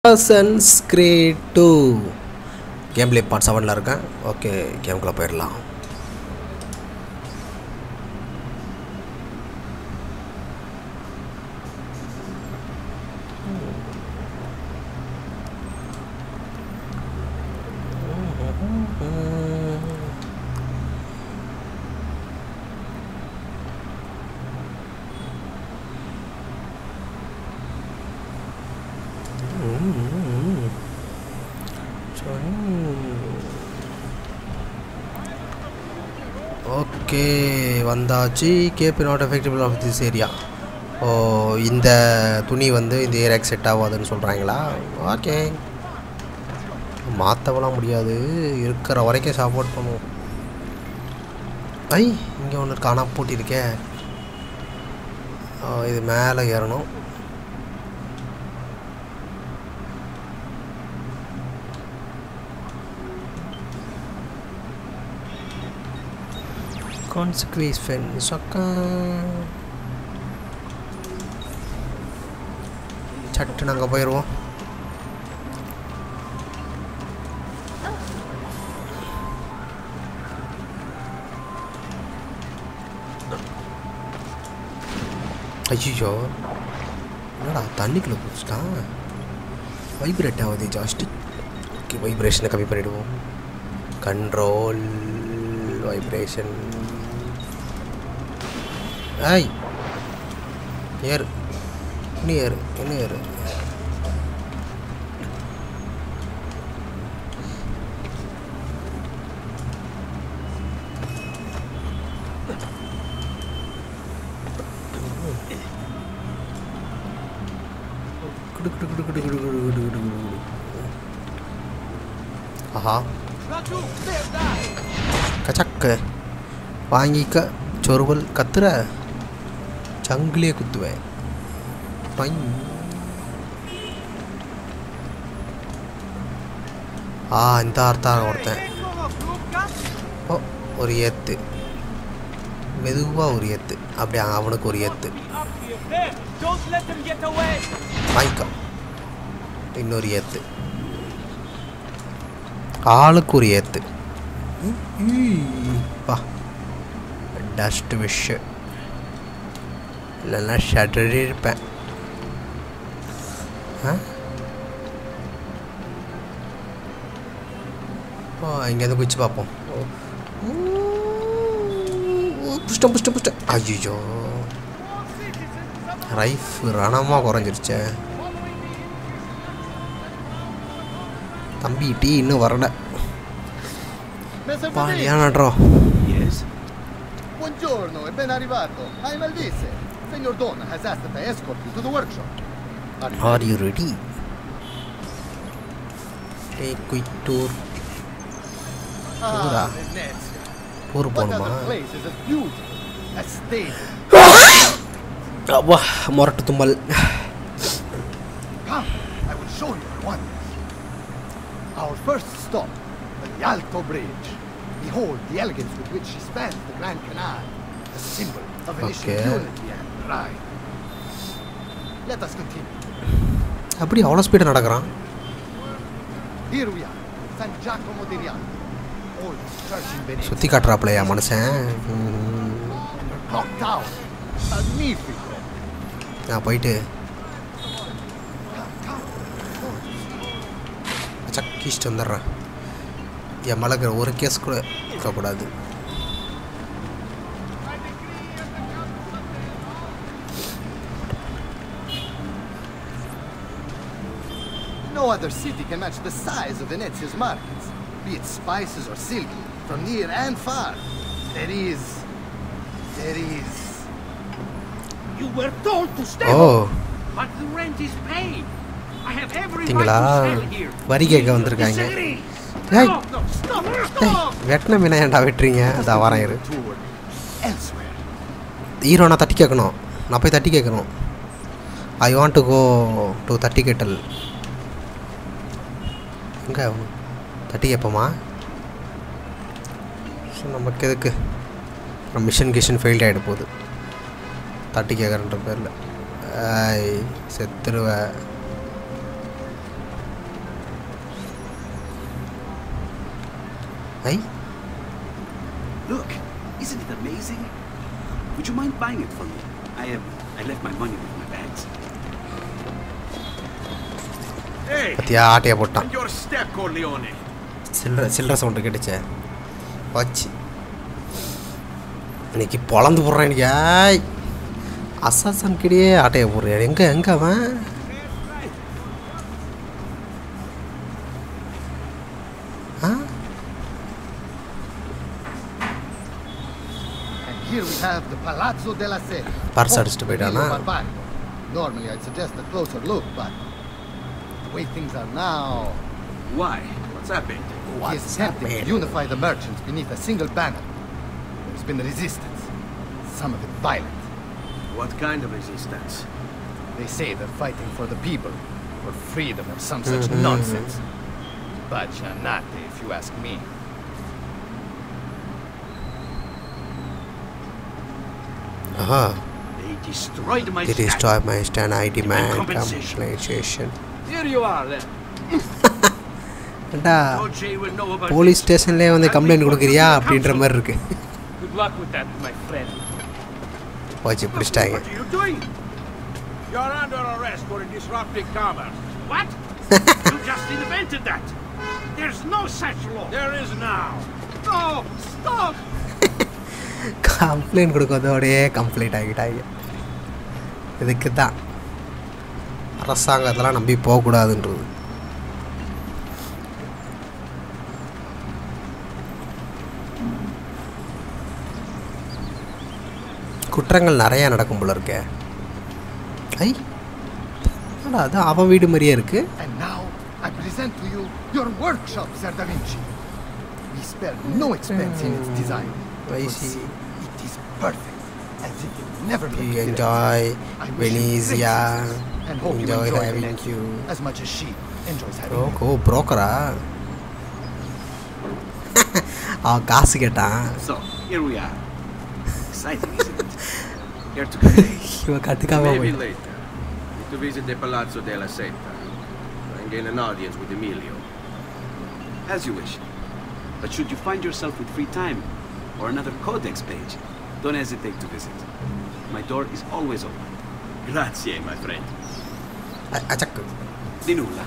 Assassin's Creed 2 gameplay part 7ல இருக்கேன். Okay கேம்குள்ள போயிடலாம். Okay வந்தாச்சு. Cap not effective of this area. Oh இந்த துணி வந்து இந்த ஏரியாக்கு செட் ஆகாதுன்னு சொல்கிறாங்களா? ஓகே மாற்றவெல்லாம் முடியாது, இருக்கிற வரைக்கும் சப்போர்ட் பண்ணுவோம். ஐ இங்கே ஒன்று காணா பூட்டியிருக்கேன். இது மேலே ஏறணும். Consequence சொக்கா சட்டு நாங்கள் போயிடுவோம். ஐயோ என்னடா தண்ணிக்குள்ளே பிடிச்சிட்டான். வைப்ரேட் ஆகுது ஜாஸ்ட். ஓகே வைப்ரேஷனை கம்மி பண்ணிவிடுவோம். Control vibration. ஐய் ஏறு இன்னும் ஏறு இன்னும் ஏறு. ஆஹா கச்சக்க வாங்கிக்க சொருவல் கத்துற சங்கிலே குத்துவேன். இந்த அர்த்தம் ஒருத்தன். ஓ ஒரு ஏத்து மெதுவாக ஒரு ஏத்து, அப்படியே அவனுக்கு ஒரு ஏத்து வாங்கிக்கோ. இன்னொரு ஏத்து, ஆளுக்கு ஒரு ஏத்து. பா டஸ்ட் விஷ் இல்லைன்னா ஷட்டரி இருப்பேன். இங்கேருந்து குச்சி பார்ப்போம். புஷ்டம் புஷ்டம் புஷ்டம். ஐயோ ரைஃப் ரணமாக குறைஞ்சிருச்சே. தம்பி டீ இன்னும் வரல. Ballia நடுறோம். Buongiorno e ben arrivato. Hai Malvise. Signor Don has asked that I escort you to the workshop. Are you ready? Take quick tour. Ah, Venezia. Tour போணுமா? What other place is as beautiful as Stadium? அப்பா மொரட்டு தும்மல். Come, I will show you the wonders. Our first stop, the Alto Bridge. Behold the elegance with which she spans the Grand Canal, a symbol of Venetian unity and pride. Let us continue. அப்படி அவ்வளோ ஸ்பீடாக நடக்கிறான். Here we are, San Giacomo di Rialto, oldest church in Venice. சுற்றி காட்டுறாப்லையா மனுஷன். Clock tower, magnifico. நான் போயிட்டு சக்கிஷ்டு வந்துடுறேன். என் மலைக்கு ஒரு கேஸ் கூட இருக்கக்கூடாது. No other city can match the size of Venezia's markets, be it spices or silk, from near and far. There is. You were told to stay. Oh. But the rent is paid. I have every right திங்களா to sell here. வரி கேட்க வந்திருக்காங்க. No, stop. வெட்டின மீனா ஏன்டா வெட்டுறீங்க? அதான் வரேன் இரு. Elsewhere. Hero நான் தட்டி கேட்கணும். நான் போய் தட்டி கேட்கணும். I want to go to தட்டி கேட்டல். எங்கே தட்டி கேட்போமா? ஸோ நமக்கு எதுக்கு மிஷன் கிஷன் ஃபெயில்ட் ஆகிட போகுது. தட்டி கேட்குறன்ற பேரில் செத்துருவேன். ஐ Look, isn't it amazing? Would you mind buying it for me? I left my money with my bags. Hey, பத்தியா ஆட்டையை போட்டான். on your step, Corleone. சில்லற சவுண்டு கேட்டுச்சே வச்சு இன்னைக்கு பொழந்து போடுறான் இன்னைக்கு. ஆய் அசாசன் கிடையே ஆட்டையை போடுறான். எங்கே அவன்? ஆ And here we have the Palazzo della Seta. Pars அடிச்சிட்டு போயிட்டானா? Normally I'd suggest a closer look, but the way things are now, Why? What's happened? he is attempting to unify the merchants beneath a single banner. There's been resistance, some of it violent. What kind of resistance? They say they're fighting for the people, for freedom or some such nonsense. Bajanate, if you ask me. ஆஹா They destroyed my They stand. destroy my stand. I demand compensation. compensation. Here you are, then. ஏண்டா OJ will know about police this. ஸ்டேஷன்லேயே வந்து complaint கொடுக்குறியா அப்படின்ற மாதிரி இருக்கு. Good luck with that, my friend. போச்சு பிடிச்சிட்டாங்க. What are you doing? You're under arrest for disrupting commerce. What? You just invented that. There's no such law. There is now. No, stop. Complaint கொடுக்கறதோடையே complaint ஆகிட்டாங்க. இதுக்கு தான் அரசாங்கத்தெல்லாம் நம்பி போகக்கூடாதுன்றது. குற்றங்கள் நிறையா நடக்கும் போல இருக்கே. ஐ அது அவன் வீடு மாதிரியே இருக்கு. And now I present to you your workshop, Sir Da Vinci. We spared no expense in its design. I You see. see, it is perfect, as if it never You looked different. enjoy I wish you Venezia. great success and hope Enjoy you enjoy having Venezia you. as much as she enjoys having you. ஓ புரோக்கரா? அவன் காசு கேட்டான். So, here we are. Exciting, isn't it? Here to play. இவன் கட்டுக்காம Maybe போயிட்டான். later. Need to visit the Palazzo della Seta and gain an audience with Emilio. As you wish. But should you find yourself with free time or another codex page, don't hesitate to visit. My door is always open. Grazie, my friend. அச்சக்கு Di nulla.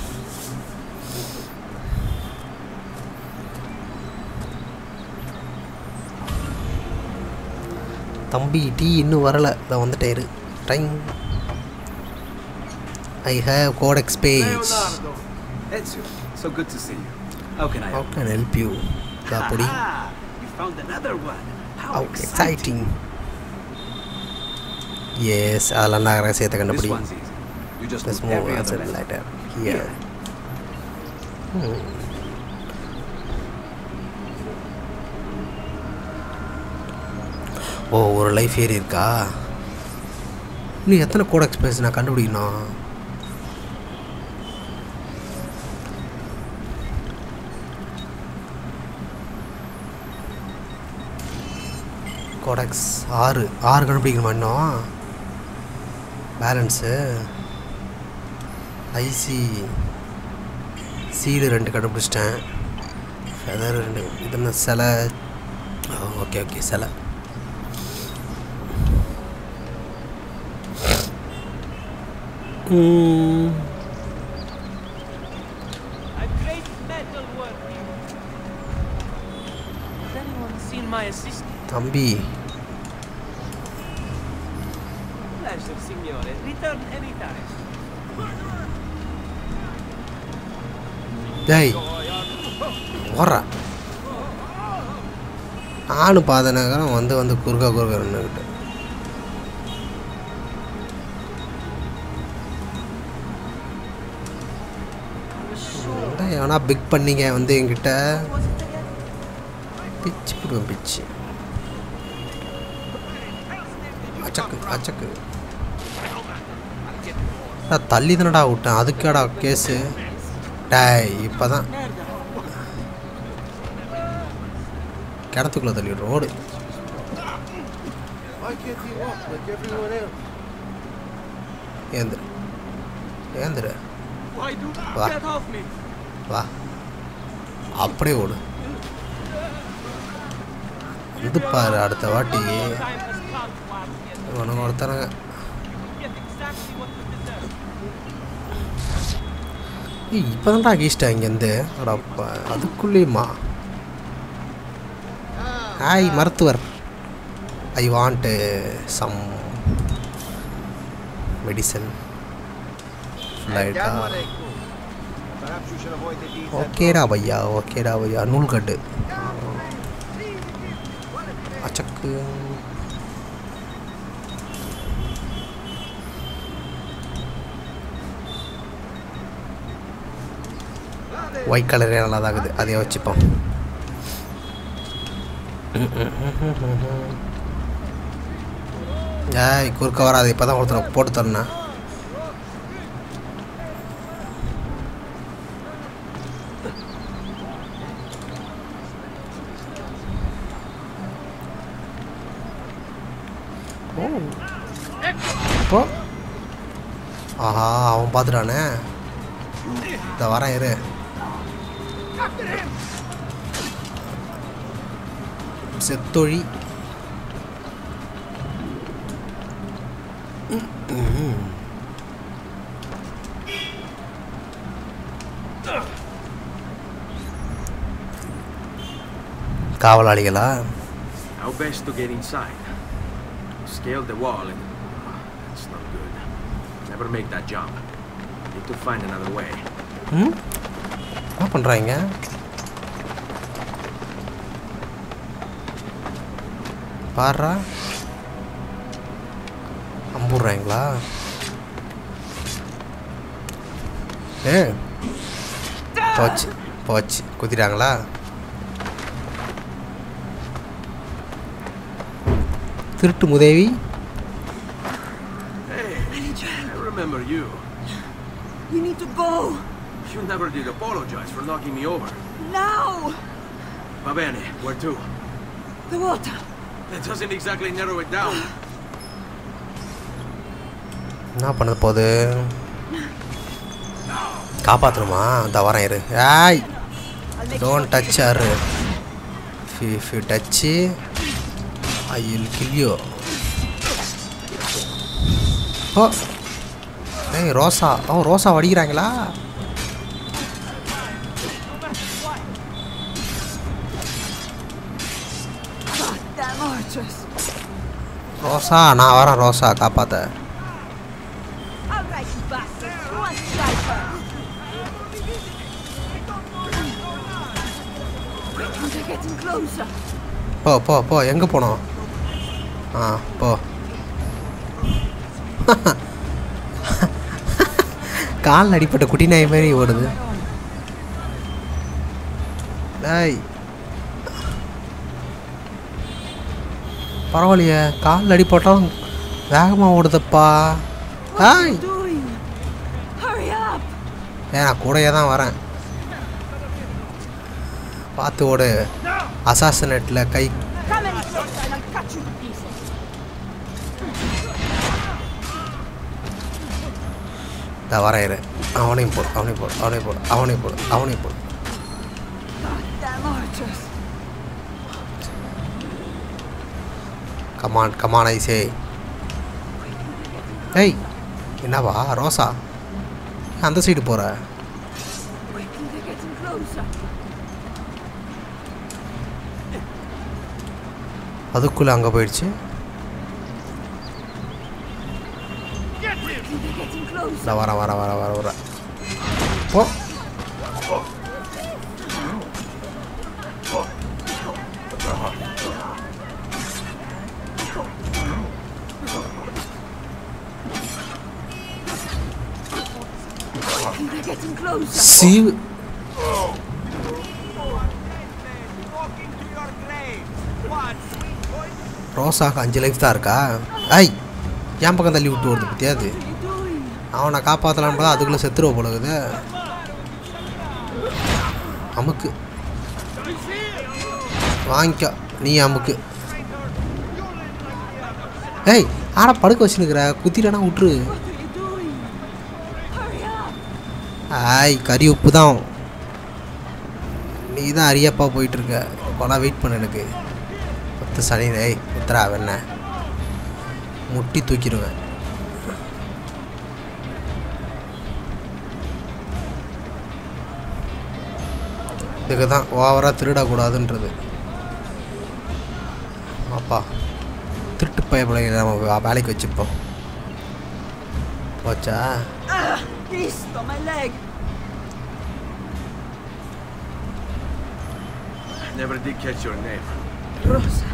தம்பி tea இன்னும் வரலை. இதை வந்துட்டே இரு. Time I have codex page. Leonardo. Ezio, so good to see you. How can I How help? can I help you? அப்படி Ah, you found another one. How How exciting. exciting. Yes, அதெல்லாம் நான் ரகசியத்தை This கண்டுபிடி. one's easy. You just Let's move move every on other to letter. later. Here. ஓ ஒரு life ஏறி இருக்கா? இன்னும் எத்தனை கோடெக்ஸ் பேஜ் நான் கண்டுபிடிக்கணும்? கோடெக்ஸ் 6 கண்டுபிடிக்கணுமா இன்னும்? பேலன்ஸு ஐசி சீடு 2 கண்டுபிடிச்சிட்டேன். ஃபெதர் 2. இது என்ன சிலை? ஓகே சிலை. A great metal working. Has anyone seen my assistant? தம்பி Pleasure, signore. Return anytime. டேய் ஓடுறா. ஆணு பாதனகரம் வந்து குறுக்க எவனா பிக் பண்ணிங்க வந்து என்கிட்ட பிச்சு போடுவேன் பிச்சு. அச்சக்கு நான் தள்ளி தானடா விட்டேன். அதுக்கேடா கேஸு? டேய் இப்போ தான் கிணத்துக்குள்ளே தள்ளி விட்றோம். ஓடு. Why can't he walk like everyone else? ஏந்திர Why do What? get off me? வா அப்படியே ஓடு. இது பாரு அடுத்த வாட்டி Time has come, Guardian. உனக்கு ஒருத்தரங்க Get exactly what you deserve. இப்போ தான்டா அகிஸ்டா இங்கேருந்து அடப்பா அதுக்குள்ளேயுமா ஹாய் மருத்துவர் ஐ வாண்ட் சம் மெடிசன் லைட்டா Perhaps you should avoid the details. ஓகேடா பையா நூல்கட்டு அச்சக்கு ஒயிட் கலரே நல்லா தான் இருக்குது அதையே வச்சுப்போம் ஏய் குறுக்க வராது இப்போ தான் ஒருத்தர் போட்டு தரேன் இப்போ ஆஹா அவன் பார்த்துட்டானே இந்த வரேன் இரு செத்தொழி காவலாளிகளா How best to get inside? Scale the wall and... that's not good. Never make that jump. Need to find another way. என்ன பண்ணுறாங்க பாடுறா அம்புடுறாங்களா போச்சு குத்திட்டாங்களா திருட்டு முதேவி I remember you. You need to go! You never did apologize for knocking me over. Now! Va bene, where to? The water! That doesn't exactly narrow it down. என்ன பண்ண போகுது காப்பாற்றணுமா இந்த வரேன் இரு ஏய் don't touch or if you touch I will kill you oh ஏய் Rosa வடிக்கிறாங்களா Goddamn archers! ரோசா நான் வரேன் ரோசா காப்பாற்ற Alright, you bastards! Who wants to die first? They're getting closer! போ எங்கே போனோம் போ காலில் அடிப்பட்ட குட்டி நாய் மாதிரி ஓடுது டேய் பரவாயில்லையே காலில் அடிப்பட்டாலும் வேகமாக ஓடுதப்பா ஹாய் Doing? Hurry up! நான் கூடயே தான் வரேன் பார்த்து ஓடு அசாசினேட்டில் கை Come any closer and I'll cut you to pieces! வரேன் இரு அவனையும் போடு Goddamn archers! கமான் ஐசே ஏய் என்னவா ரோசா அந்த சைடு போகிற Quickly, they're getting closer! அதுக்குள்ளே அங்கே போயிடுச்சு Quickly, they're getting closer! நான் வரேன் போ Quickly, they're getting closer! சீவு ரோசாக்கு 5 லைஃப் தான் இருக்கா ஐய் என் பக்கம் தள்ளி விட்டு வருது பத்தியாது What are you doing? அவனை காப்பாற்றலான்னு பார்த்தா அதுக்குள்ளே செத்துருவ போலகுது அமுக்கு வாங்கிக்கோ நீ அமுக்கு ஏய் ஆனா படுக்க வச்சுருக்கிற குத்திட்டனா விட்டுரு What are you doing? Hurry up! ஆய் கறி உப்பு தான் நீ தான் அரியப்பா போயிட்டுருக்க அப்போலாம் வெயிட் பண்ண எனக்கு பத்து சனி ஏய் உத்தரா வெண்ண முட்டி தூக்கிடுவேன். இதுக்கு தான் ஓவராக திருடக்கூடாதுன்றது. அப்பா திருட்டு பயப்படையை நம்ம வேலைக்கு வச்சுப்போம். போச்சா? Cristo, my leg! Never did catch your name. Rosa.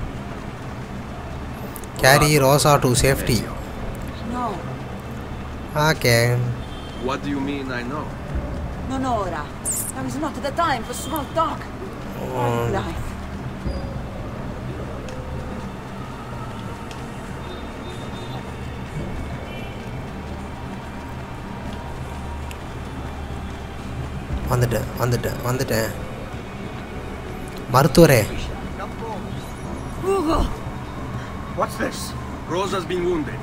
Carry Rosa to safety. No, Okay. What do you mean I know? non ora. Now is not the time for small talk. Life. வந்துட்டேன் மருத்துவரே. Hugo! What's this? Rosa's been wounded.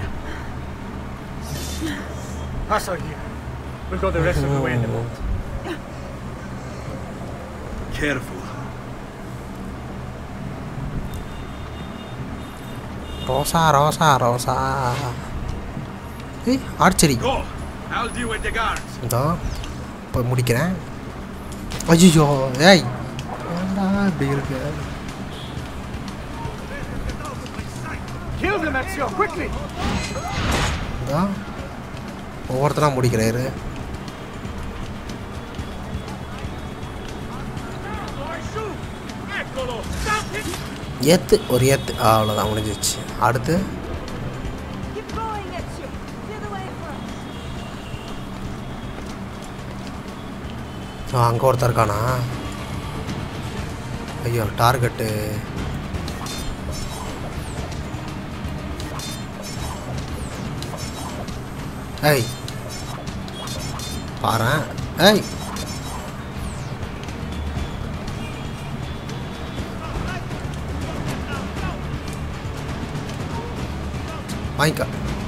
Pass her here. We'll go the rest of the way in the boat. Careful. Rosa ஏய் archery. Go. I'll deal with the guards. இதோ இப்போ முடிக்கிறேன். ஐயோ ஏய் ஏன்டா இப்படி இருக்கு? Kill them, Ezio, quickly! இதோ ஒவ்வொருத்தனா முடிக்கிறாரு. ஏத்து ஒரு ஏத்து அவ்வளோதான் முடிஞ்சிச்சு. அடுத்து Keep going, Ezio. Clear the way for us. அங்கே ஒருத்தர் இருக்கானா? ஐயோ டார்கெட்டு. ஏய் பாரேன். ஏய் வாங்கிக்க.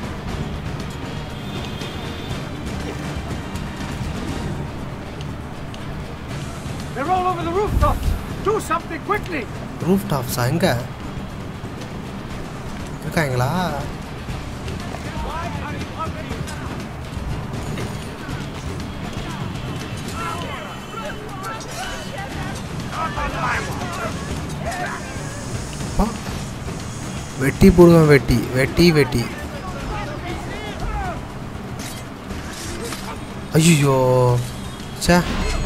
They're all over the rooftops! Do something quickly! ரூஃப் டாப்ஸா எங்கே இருக்காங்களா? வெட்டி போடுவேன். வெட்டி ஐயோ சே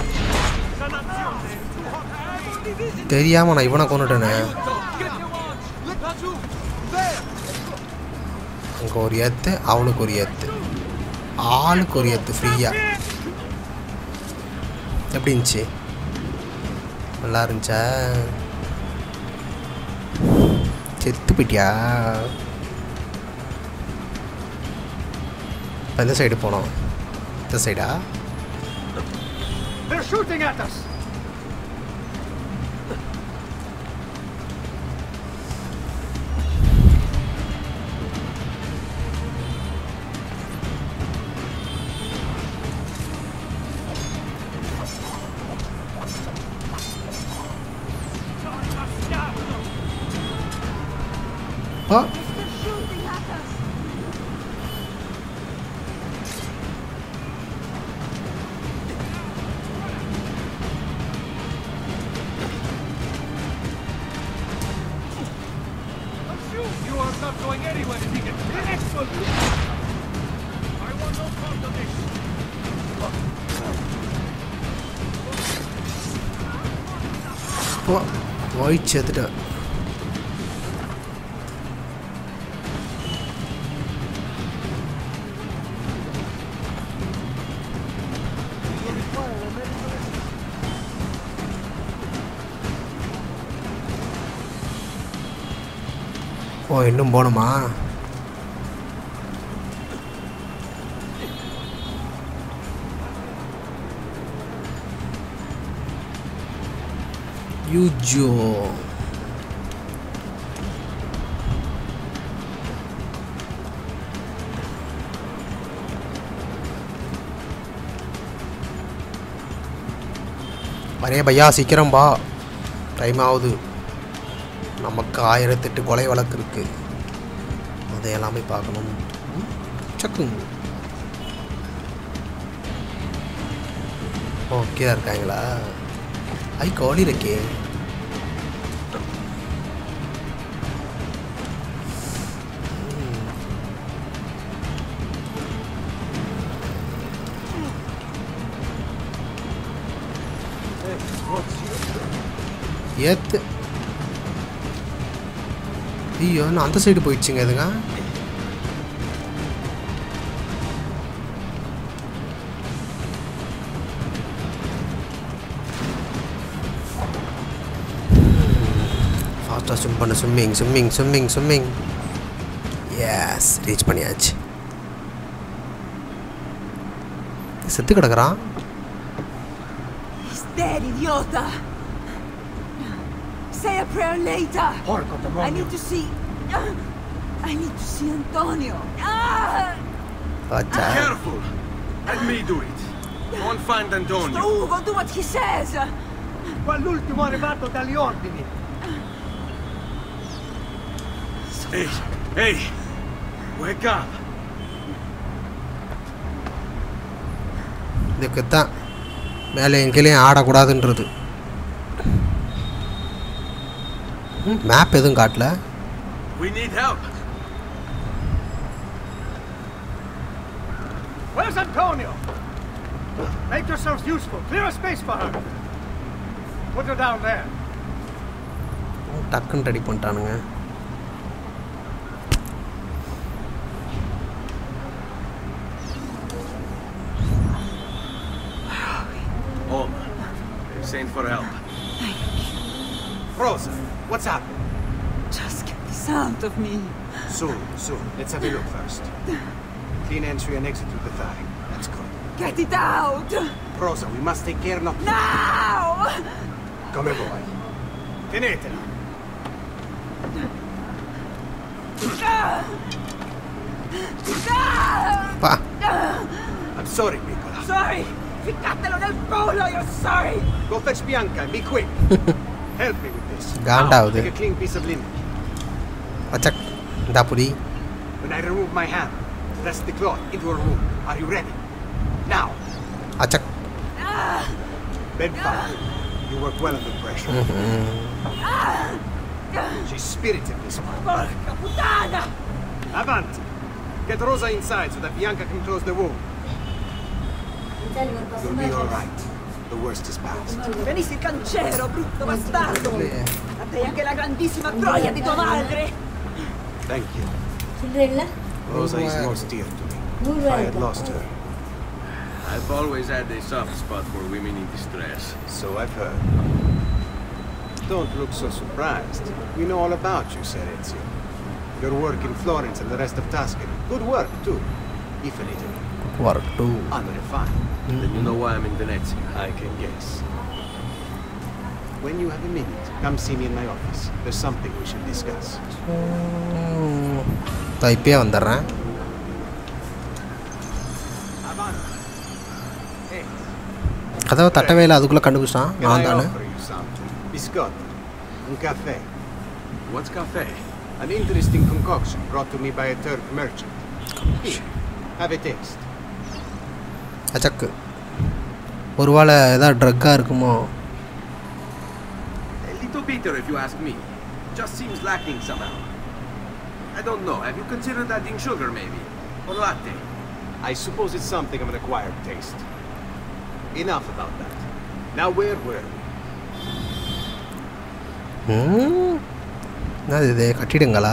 தெரியாம நான் இவனை கொண்டுட்டேனே. அங்கே ஒரு ஏத்து அவனுக்கு ஒரு ஏத்து ஆளுக்கு ஒரு ஏத்து ஃப்ரீயா. எப்படி இருந்துச்சு? நல்லா இருந்துச்சா? செத்து போயிட்டியா? இப்போ எந்த சைடு போனோம்? இந்த சைடா? They're shooting at us! Ah They're shooting at us. You are not going anywhere if you get excellent! I want no part of this! வாய்ச்சி எடுத்துட்டேன். ஓ இன்னும் போகணுமா? யூஜோ அரே பையா சீக்கிரம் பா, டைம் ஆகுது. நமக்கு 1008 கொலை வழக்கு இருக்குது, அதை எல்லாமே பார்க்கணும். சக்குங்க. ஓகே இருக்காங்களா? ஐ கோழி இருக்கே. ஏத்து ஐயோ, நான் அந்த சைடு போயிடுச்சுங்க. இதுங்க ஃபாஸ்ட்டாக ஸ்விம் பண்ண. ஸ்விம்மிங். எஸ், ரீச் பண்ணியாச்சு. செத்து கிடக்குறான். He's dead, idiota! Say a prayer later! Porco I demonio! need to see... I need to see Antonio! அச்சா. Careful! Let me do it. Go and find Antonio. Ugo, do what he says! Quell'ultimo arrivato dagli ordini! Hey! Wake up! இதுக்குத்தான் மேலே எங்கேயும் ஆடக்கூடாதுன்றது. Map எதுவும் காட்டல. We need help. Where's Antonio? Make yourselves useful. Clear a space for her. Put her down there. டக்குன்னு ready பண்ணிட்டானுங்க. Oma, they're saying for help. Rosa, what's happened? Just get this out of me. Soon. Let's have a look first. Clean entry and exit through the thigh. That's good. Get it out! Rosa, we must take care not... Now! Come vuoi. Tenetela. பா. I'm sorry, Piccola. Sorry! Ficcatelo nel culo, you're sorry! Go fetch Bianca and be quick. Help me with this. காண்டாவுது. Take a clean piece of linen. அச்சக். இந்த புடி. When I remove my hand, press the cloth into her wound. Are you ready? Now. அச்சக். Bed fire. You work well under pressure. She's spirited this one. Porca puttana! Avanti. Get Rosa inside so that Bianca can close the wound. You'll be all right. The worst is past. Venissi il cancero, brutto bastardo! A te anche la grandissima troia di tua madre! Thank you. ಚಿಲ್ಲರೆ Rosa is most dear to me. I had lost her. I've always had a soft spot for women in distress. So I've heard. Don't look so surprised. We know all about you, Ser Ezio. Your work in Florence and the rest of Tuscany. Good work, too. If in Italy. வரட்டு. Unrefined. Then you know why I'm in Venezia. I can guess. When you have a minute, come see me in my office. There's something we should discuss. இப்பயே வந்துடுறேன். Hey, கதவை தட்டவே இல்லை, அதுக்குள்ளே கண்டுபிடிச்சான். can நான் I தானே. offer you something? Biscotti. Un caffè. What's cafe? An interesting concoction brought to me by a Turk merchant. Here, have a taste. அச்சக்கு. ஒருவேளை ஏதாவது ட்ரக்காக இருக்குமோ? A little bitter if you ask me. Just seems lacking somehow. I don't know. Have you considered adding sugar maybe? Or latte? I suppose it's something of an acquired taste. Enough about that. Now where were we? என்னது இது, கட்டிடுங்களா?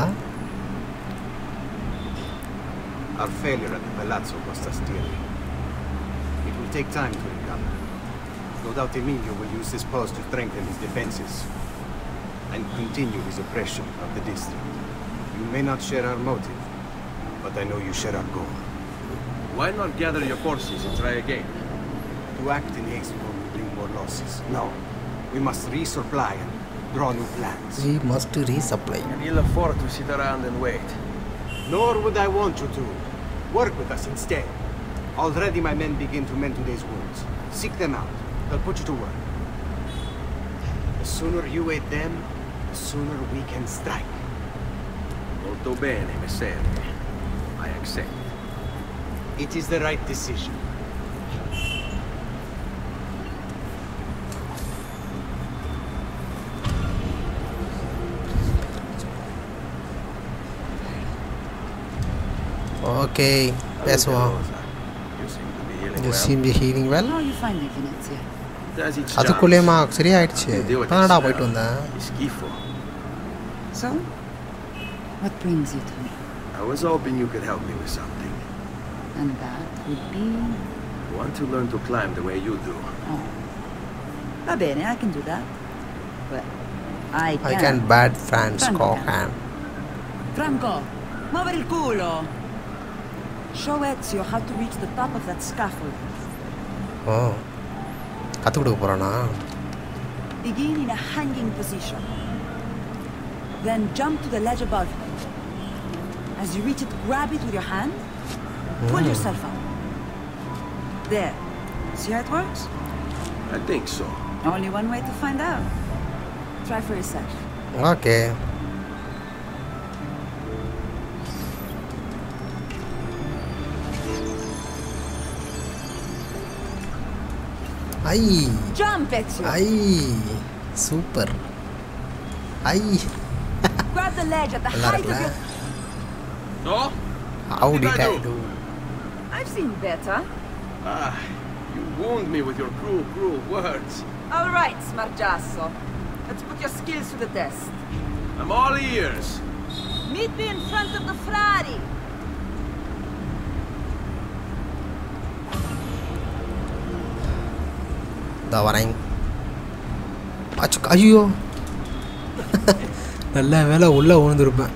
Our failure at the Palazzo cost us dearly. It will take time to recover. No doubt Emilio will use this post to strengthen his defenses and continue his oppression of the district. You may not share our motive, but I know you share our goal. Why not gather your forces and try again? To act in haste will bring more losses. No, we must resupply and draw new plans. We must resupply. Can ill afford to sit around and wait. Nor would I want you to. Work with us instead. Already my men begin to mend today's wounds. Seek them out. They'll put you to work. The sooner you aid them, the the sooner we can strike. Molto bene, Messere. I accept. It is the right decision. Okay, பேசுவோம். You seem to be healing You well. seem to be healing well. How are you finding Venezia? Does it அதுக்குள்ளேயுமா சரியாயிடுச்சு. Deal with தானடா this, போயிட்டு வந்தேன். Schifo. So? What brings you to me? I was hoping you could help me with something. And that would be... I want to learn to climb the way you do. Oh. Va bene, I can do that. But I can bad Franco can. Franco, muovere il culo! Show Ezio how to reach the top of that scaffold. Oh. கத்து கொடுக்க போறானா? Begin in a hanging position. Then jump to the ledge above you. As you reach it, grab it with your hand. Pull yourself up. There. See how it works? I think so. Only one way to find out. Try for yourself. Okay. ஐ Jump, Ezio! ஐ super ஐ Grab the ledge at the நல்லா height of இருக்குல்ல? your... No? How did I do? I've seen better. Ah, you wound me with your cruel, cruel words. All right, Smargiasso. Let's put your skills to the test. I'm all ears. Meet me in front of the Frari. இதோ வரேன். ஐயோ நல்ல வேலை உள்ளே விழுந்துருப்பேன்.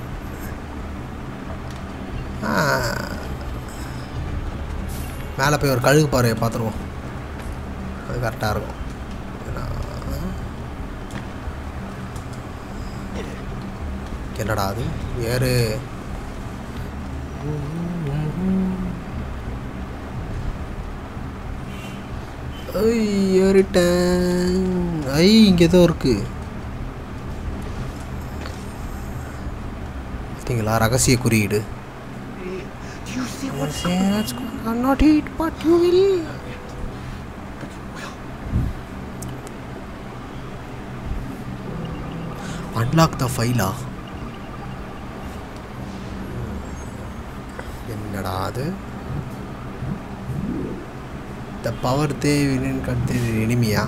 மேலே போய் ஒரு கழுகு பாறையை பார்த்துருவோம். அது கரெக்டாக இருக்கும். என்னடா அது ஏறு. ஏறிட்டேன். இங்கே ஏதோ இருக்கு பார்த்தீங்களா? ரகசிய குறியீடு. Not eat, but you will. Unlock the file. என்னடா அது? The power they win கட்டு எனிமியா?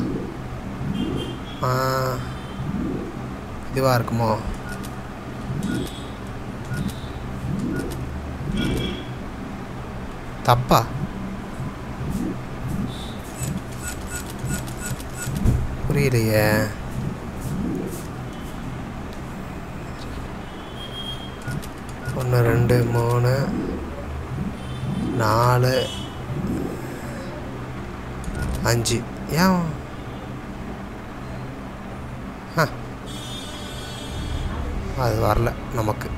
இதுவா இருக்குமோ? தப்பா? புரியலையே. ஒன்று 2 3 4 5 ஏன் அது வரல நமக்கு.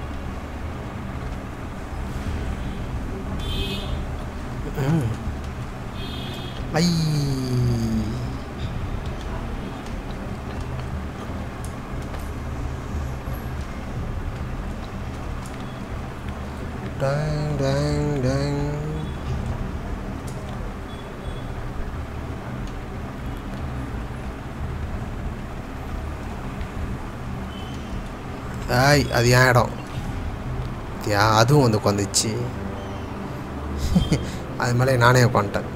ஐ டங் டங் டங். அது ஏன் இடம் அதுவும் வந்து உட்காந்துச்சு. அது மேலே நானே உட்காந்துட்டேன்.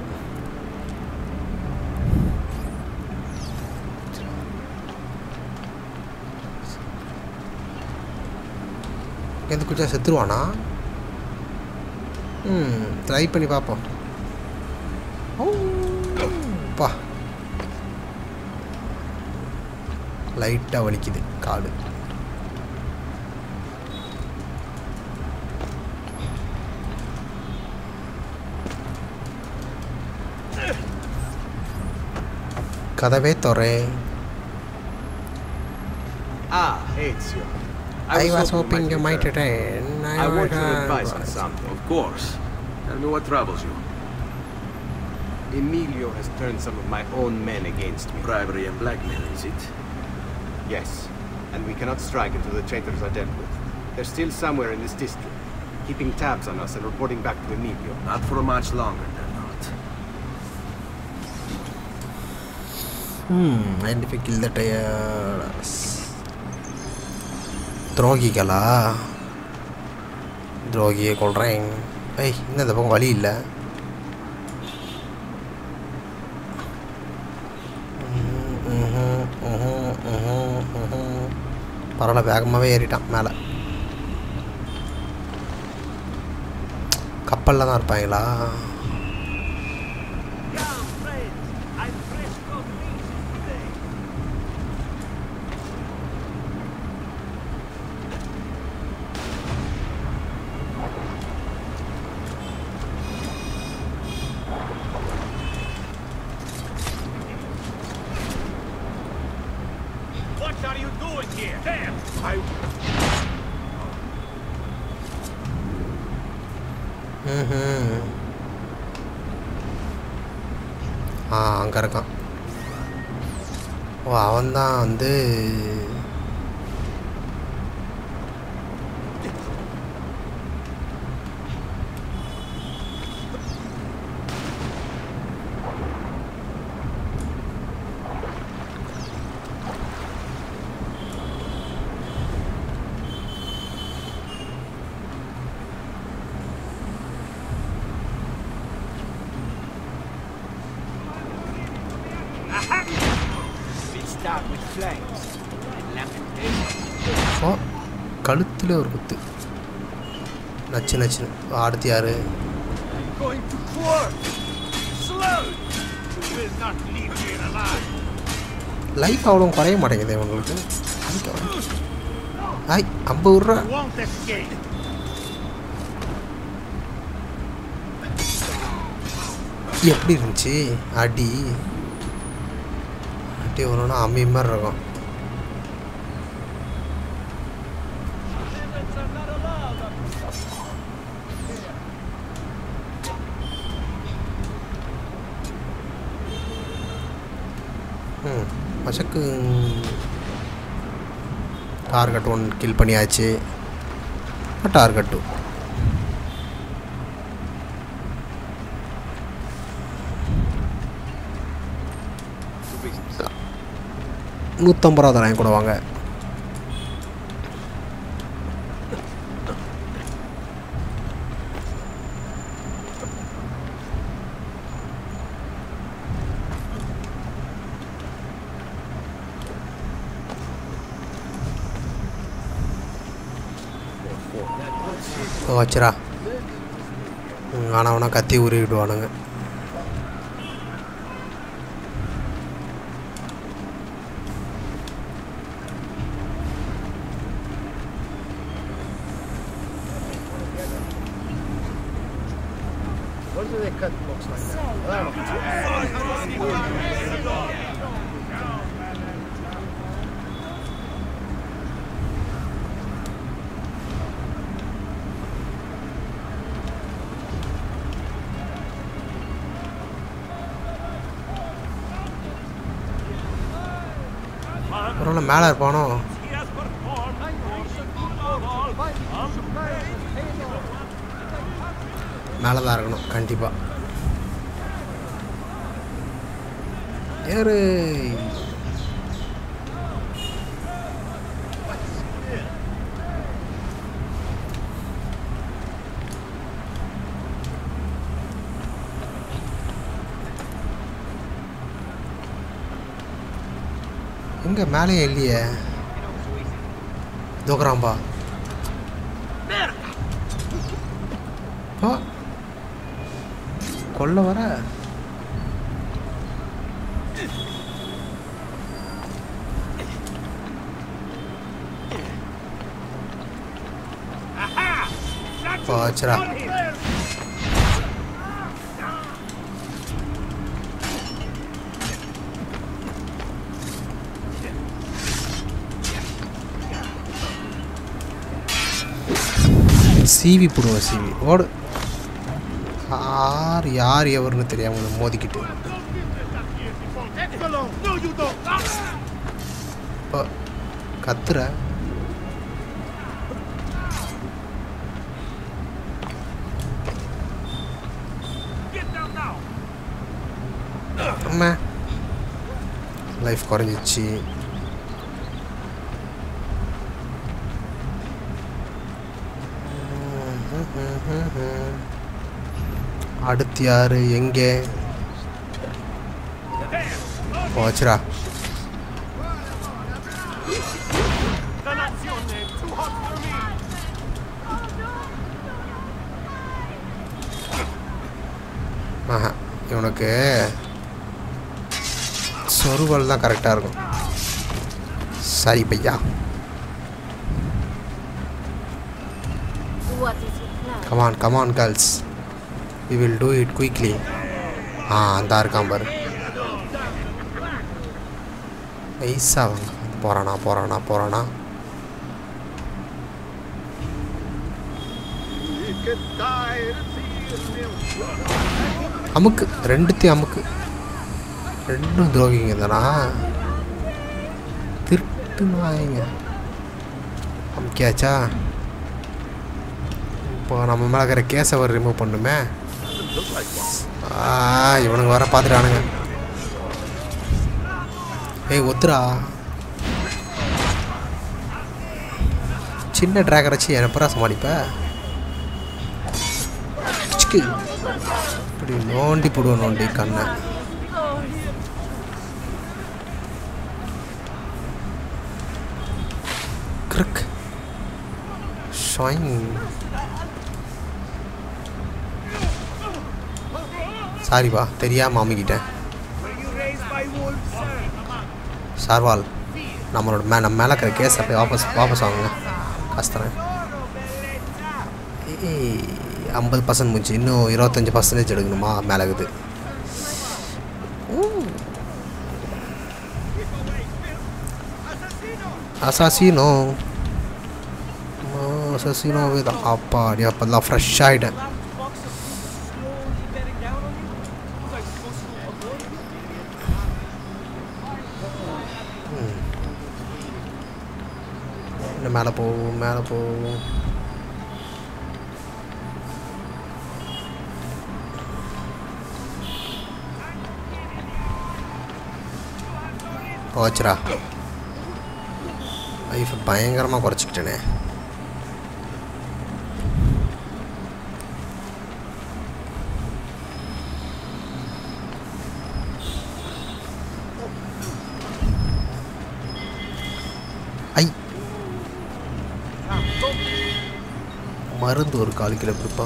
எந்த குச்சா செத்துருவானா? ட்ரை பண்ணி பார்ப்போம். பா லைட்டாக வலிக்குது காடு. கதவே தொறை. Ezio. I was hoping you might return. I want your advice on something. Of course. Tell me what troubles you. Emilio has turned some of my own men against me. Bribery and blackmail, is it? Yes. and we cannot strike until the traitors are dealt with. They're still somewhere in this district, keeping tabs on us and reporting back to Emilio. Not for much longer, they're not. And if we kill the traitors. துரோகிகளா? துரோகியை கொள்றேன். ஏய், இன்னும் இந்த பக்கம் வழி இல்லை. பரவாயில்ல, வேகமாகவே ஏறிட்டான் மேலே. கப்பலில் தான் இருப்பாங்களா? What are you doing here? Damn! அங்கே இருக்கான். ஓ, அவன் தான் வந்து Start with flames and lamentation. ஓ, கழுத்தில் ஒரு குத்து. நச்சு நச்சு. அடுத்து யாரு? I'm going to court. Slow! You will not leave here alive. Life அவ்வளோ குறைய மாட்டேங்குது உங்களுக்கு. ஐய், 50 ரூபா. You won't escape. எப்படி இருந்துச்சு அடி? அடி வரணும்னா அம்மி மாதிரி இருக்கும். மசக்கு டார்கெட் 1 கில் பண்ணியாச்சு. டார்கெட் 2 150 ரூபா தரேன் கூட வாங்க. வச்சுரா. ஆனால் கத்தி உருவிடுவானுங்க. Where do they cut books like that? பரவாயில்ல, மேலே இருப்பானோ? மேலே தான் இருக்கணும் கண்டிப்பாக. ஏறு. எங்கே மேலேயே இல்லையே. தூக்குறான்பா. கொல்ல வர. போச்சுரா. சீவி போடுவோம். சீவி ஓடு. யார் எவருன்னு தெரியாம மோதிக்கிட்டு. கத்துற அம்மா லைஃப் குறைஞ்சிச்சு. அடுத்து யாரு எங்கே போச்சுரா? ஆஹா இவனுக்கு சொருவல் தான் கரெக்டாக இருக்கும். சரி பையா, come on girls, we will do it quickly. அந்த இருக்கான் பாரு. ஐசா போறானா அமுக்கு, ரெண்டுத்தையும் அமுக்கு. ரெண்டும் துரோகிங்க தானா, திருட்டு நாயங்க. அமுக்கியாச்சா? இப்போ நம்ம மேலே இருக்கிற கேஸை அவர் ரிமூவ் பண்ணுமே. இவனுங்க வர பார்த்துட்டானுங்க. ஏய் ஒத்துரா, சின்ன ட்ராகர் வச்சு எப்பரா சமாளிப்ப? இப்படி நோண்டி போடுவோம், நோண்டி கண்ணை. கிரிக் ஷாயிங். சாரிப்பா, தெரியாம மாமிக்கிட்டேன். சார்வால், நம்ம மேலே இருக்கிற கேஸ் அப்படியே வாபஸ் வாங்குங்க. காசு தரேன். 50% முடிச்சு, இன்னும் 25% எடுக்கணுமா? மேலே இருக்குது. அசாசினோவே தான். அப்பாடி, அப்போதான் ஃப்ரெஷ் ஆகிட்டேன். மேலே போவோம். போச்சுரா, லைஃப் பயங்கரமாக குறைச்சிக்கிட்டேனே. மருந்து ஒரு 4 கிலோ கொடுப்பா.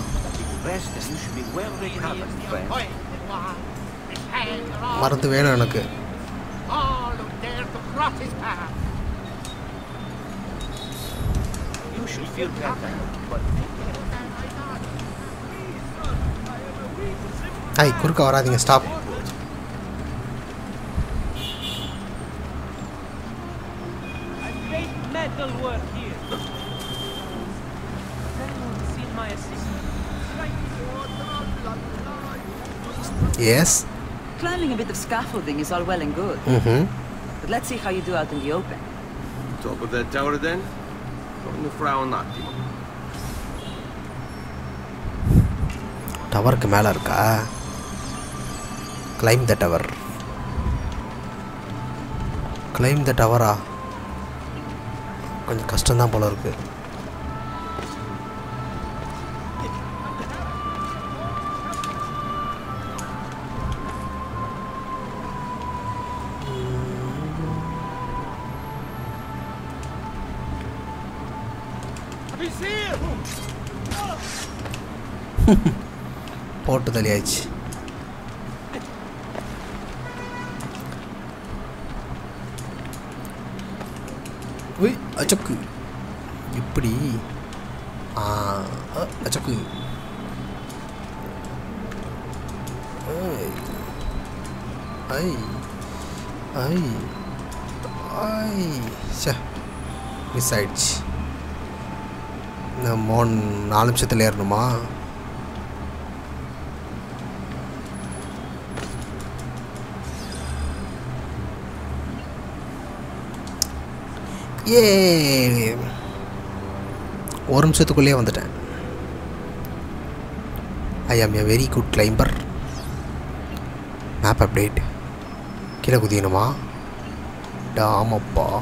மருந்து வேணும் எனக்கு. குறுக்க வராதீங்க, stop. Yes. Climbing a bit of scaffolding is all well and good. But let's see how you do out in the open. Top of that tower then? ഒന്ന് ഫ്രൗൺ ആക്കി. டவருக்கு மேலே இருக்கா? Climb the tower. Climb the tower-ஆ? கொஞ்சம் கஷ்டம்தான் போல இருக்கு. போட்டு தள்ளியாச்சு. உய் அச்சக்கு, இப்படி அச்சக்கு. மிஸ் ஆயிடுச்சு. இந்த 4 நிமிஷத்தில் ஏறணுமா? ஏ ஒரு நிமிஷத்துக்குள்ளேயே வந்துட்டேன். I am a very good climber. Map update. கீழே குதிக்கணுமா? ஆமாப்பா.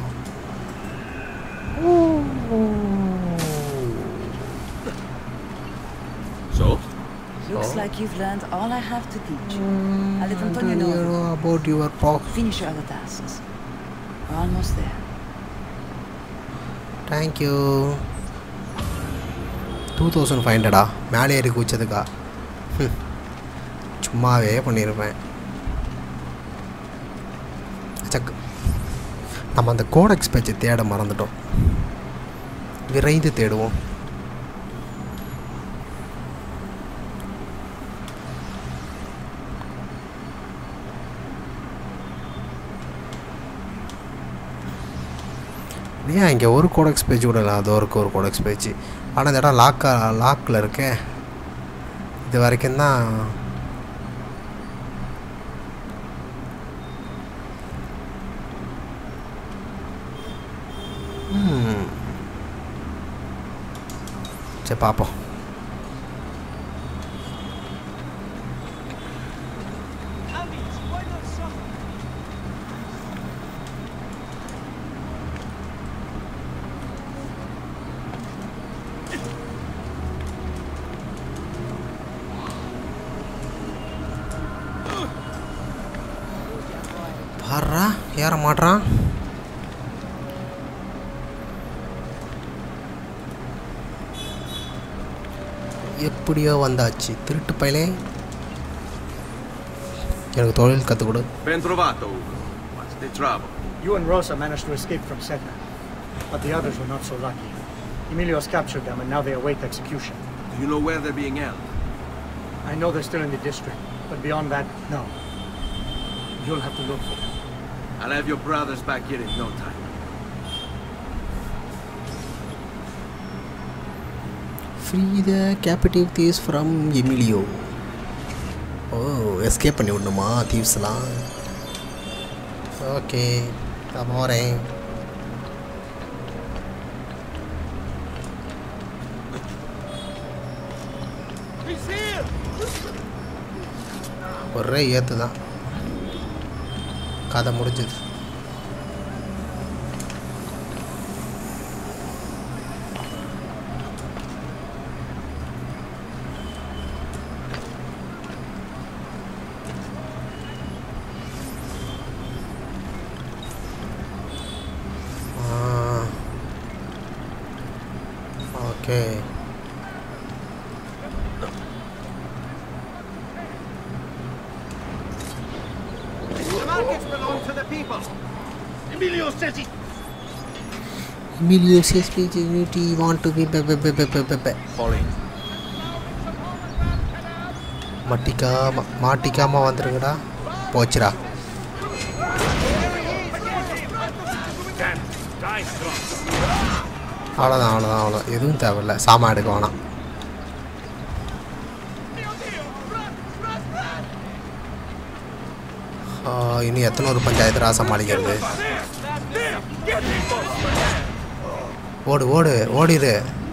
So? Looks like you've learned all I have to teach. I'll let Antonio know about your box. Finish your other tasks. We're almost there. Thank you. 2500 மேலே ஏறி குதிச்சதுக்கா? சும்மாவே பண்ணியிருப்பேன். சக்கு நம்ம அந்த codex பேஜை தேட மறந்துட்டோம். விரைந்து தேடுவோம். ஏன் இங்கே ஒரு கோடெக்ஸ் பேஜ் கூட இல்லை? அது ஒரு கோடெக்ஸ் பேஜ். ஆனால் இந்த இடம் லாக்கில் இருக்கேன். இது வரைக்கும் தான் சரி பார்ப்போம். பாரா ஏற மாட்றான். எப்படியோ வந்தாச்சு. திருட்டு பையலே, எனக்கு தொழில் கற்றுக் கொடு. Ben trovato, Ugo. What's the trouble? You and Rosa managed to escape from Sedna, but the others were not so lucky. Emilio's captured them and now they await execution. Do you know where they're being held? I know they're still in the district, but beyond that, no. You'll have to look for them. I'll have your brothers back here in no time. Free the captive thieves from Emilio. Escape பண்ணி விடணுமா தீவ்ஸ்லாம்? Okay நான் போகிறேன். ஒரே ஏற்று தான் கதை முடிஞ்சது. Okay The markets belong to the people. Emilio says he... Emilio says he want to be Falling. மாட்டிக்காம வந்துருங்கடா. போச்சுடா. அவ்வளோதான் எதுவும் தேவையில்ல. சாமான் எடுக்க வேணாம். இன்னும் எத்தனை ஒரு பஞ்சாயத்து சமாளிக்கிறது? ஓடிடு.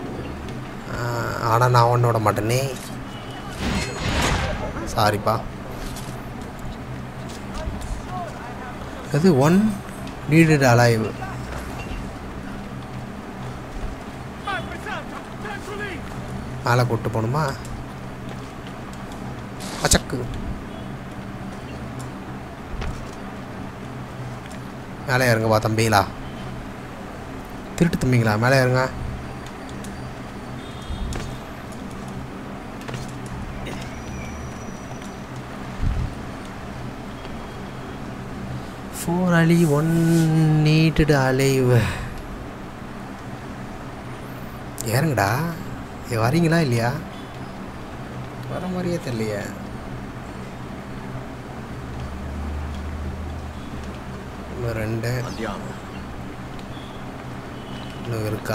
ஆனால் நான் ஒன்று விட மாட்டேனே. சாரிப்பா. அது ஒன் நீடட் அலைவ். மேலே கூப்பிட்டு போகணுமா? அச்சக்கு மேலே இறங்கப்பா தம்பிங்களா. திருட்டு தம்பிங்களா, மேலே இறங்க. ஃபோர் அலி ஒன் நீட்டடு அலைவ். ஏறுங்கடா. வரீங்களா இல்லையா? வர மாதிரியே தெரியலையே. இன்னும் 2 இன்னும் இருக்கா?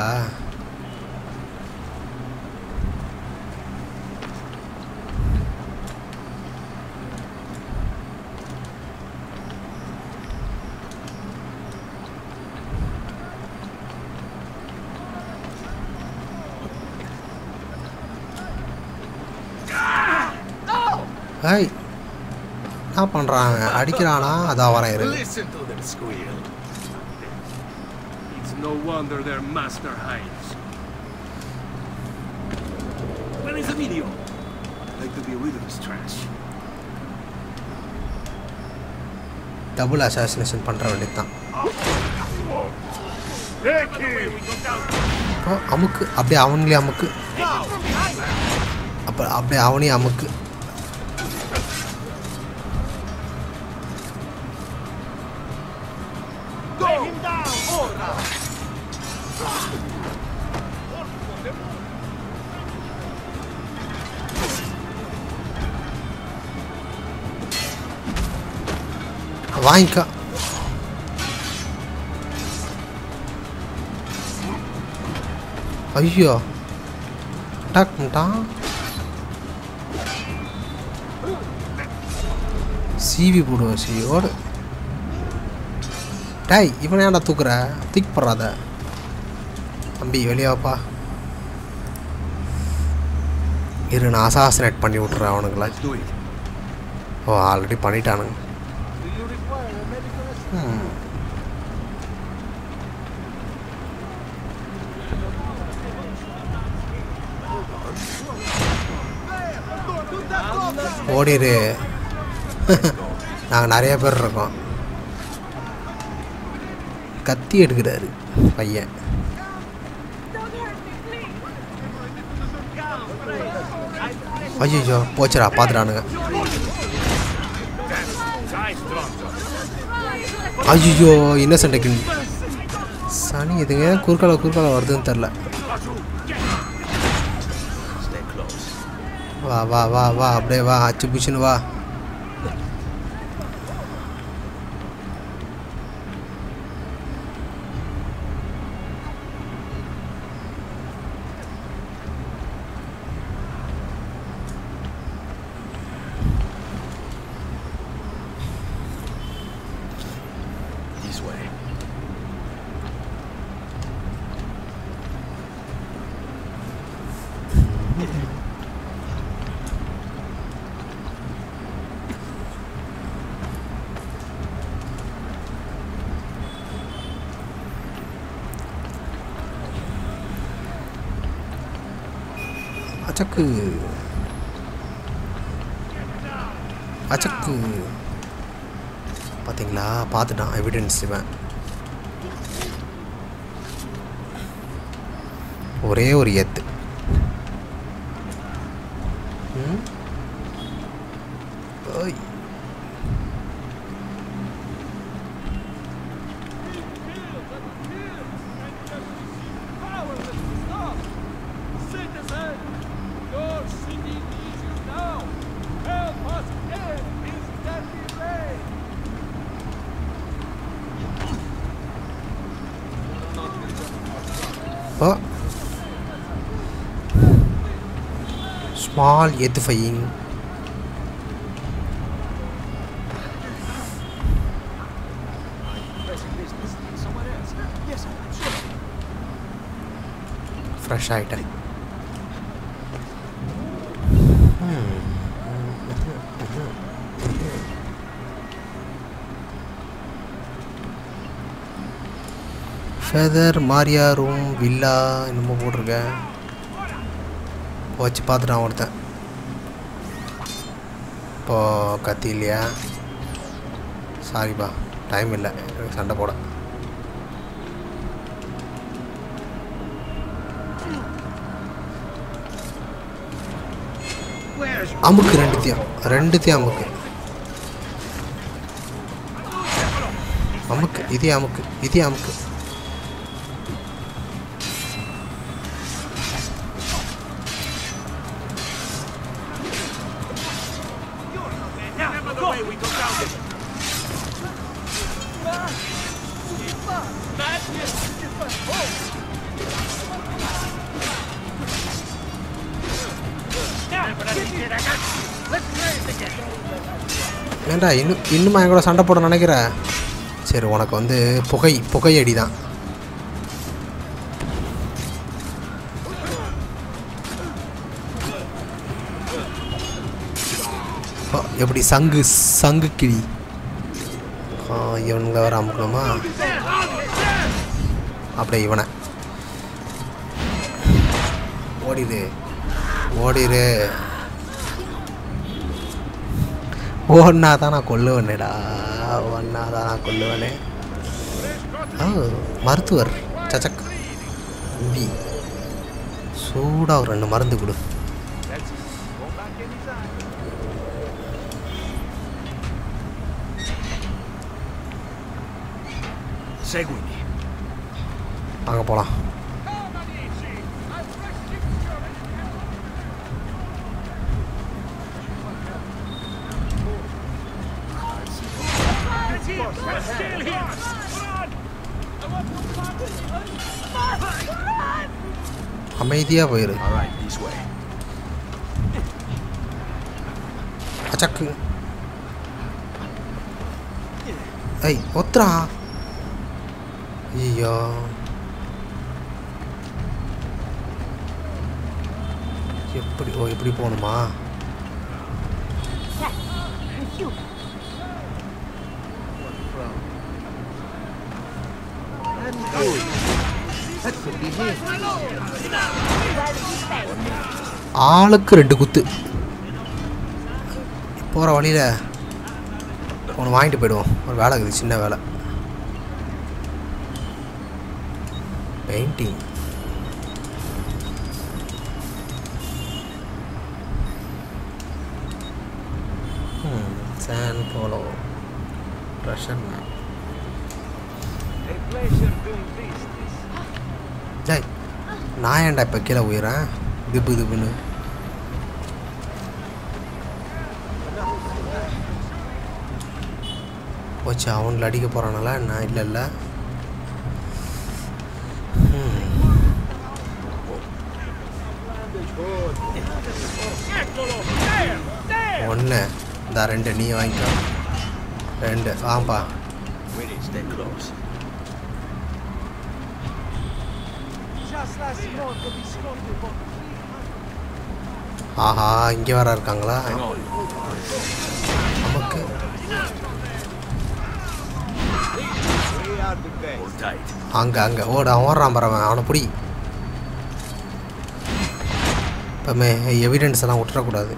ஏய் என்ன பண்ணுறாங்க அடிக்கிறானா அதான் வரேன் இரு Listen to them squeal. It's no wonder their master hides. Where is Emilio? I'd like to be rid of this trash. Double assassination பண்ணுற வேண்டியது தான் அமுக்கு அப்படியே அவங்களே அமுக்கு அப்போ அப்படியே அவனே அமுக்கு வாங்கிக்க ஐயோ அட்டாக் பண்ணிட்டான் சிவி போடுவோம் சிவியோடு டேய் இவனை ஏன்டா தூக்குற தூக்கி போடுறாத தம்பி வெளியாப்பா இரு நான் அசாசினேட் பண்ணி விட்றேன் அவனுங்களா ஓ ஆல்ரெடி பண்ணிட்டானுங்க ஓடிடு நாங்கள் நிறைய பேர் இருக்கோம் கத்தி எடுக்கிறாரு பையன் ஐயோ போச்சுடா பார்த்துட்டானுங்க ஐயோ இன்னசென்ட்டுக்கு சனி இதுங்க குறுக்கால வருதுன்னு தெரில வா வா வா வா அப்படியே வா அச்சு பிச்சுன்னு வா அச்சக்கு அச்சக்கு பார்த்தீங்களா பார்த்துட்டான் எவிடன்ஸ் இவன் ஒரே ஒரு எத்து ஓய் Oh, small edifying. Fresh item. Feather Maria room villa என்னமோ போட்டிருக்கேன் வச்சு பார்த்துட்டான் ஒருத்தன் இப்போது கத்தி இல்லையா சாரிப்பா டைம் இல்லை எனக்கு சண்டை போட அமுக்கு ரெண்டுத்தையும் அமுக்கு அமுக்கு இதே அமுக்கு ஏண்டா இன்னுமா என் கூட சண்டை போட நினைக்கிற சரி உனக்கு வந்து புகை அடி தான் எப்படி சங்கு கிளி. இவனுங்களை வேற அமுக்கணுமா? அப்படியே இவனை ஓடிடு ஓடினா தான் நான் கொல்லுவேனேடா. மருத்துவர் சச்சக் தம்பி சூடாக ஒரு 2 மருந்து கொடு. வாங்க போகலாம். அமைதியாக போயிரு. அச்சக்கு ஐய் ஒத்துறா. ஐயோ எப்படி போகணுமா? ஆளுக்கு 2 குத்து. போகிற வழியில் ஒன்று வாங்கிட்டு போயிடுவோம். ஒரு வேலை இருக்குது, சின்ன வேலை. பெயிண்டிங். சான் போலோ ரஷன் மேப். ஜாய் நான் ஏன்டா இப்போ கீழே உயிரேன் திப்புன்னு. போச்சு அவங்களை அடிக்க போகிறானால என்ன? இல்லை ஒன்று இந்த 2 நீ வாங்கிக்கோ. 2 ஆம்பா. ஆஹா இங்கே வேற இருக்காங்களா? நமக்கு அங்கே ஓடுறான் பரவன். அவனை பிடி. இப்போமே எவிடன்ஸ் எல்லாம் விட்டுறக்கூடாது.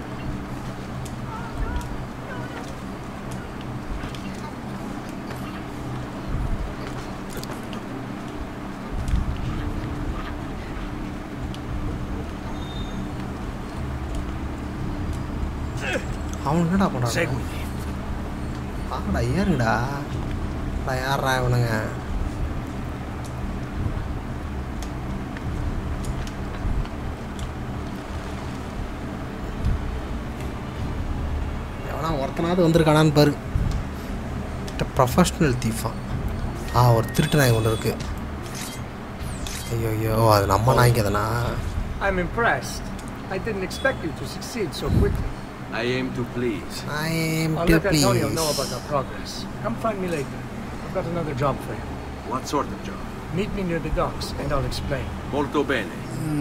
அவனுக்கு என்னடா பண்ணுறாங்க? ஆடா ஏறுங்கடா. யாரா இவனுங்க? எவனா ஒருத்தனாவது வந்திருக்கானான்னு பாரு. ப்ரொஃபஷ்னல் தீஃபா. ஒரு திருட்டு நாய் ஒன்று இருக்கு. ஐயோ அது நம்ம நாய்க்கு தானா? I'm impressed. I didn't expect you to succeed so quickly. I aim to please. I'll let Antonio know about our progress. Come find me later. I've got another job for you. What sort of job? Meet me near the docks and I'll explain. Molto bene.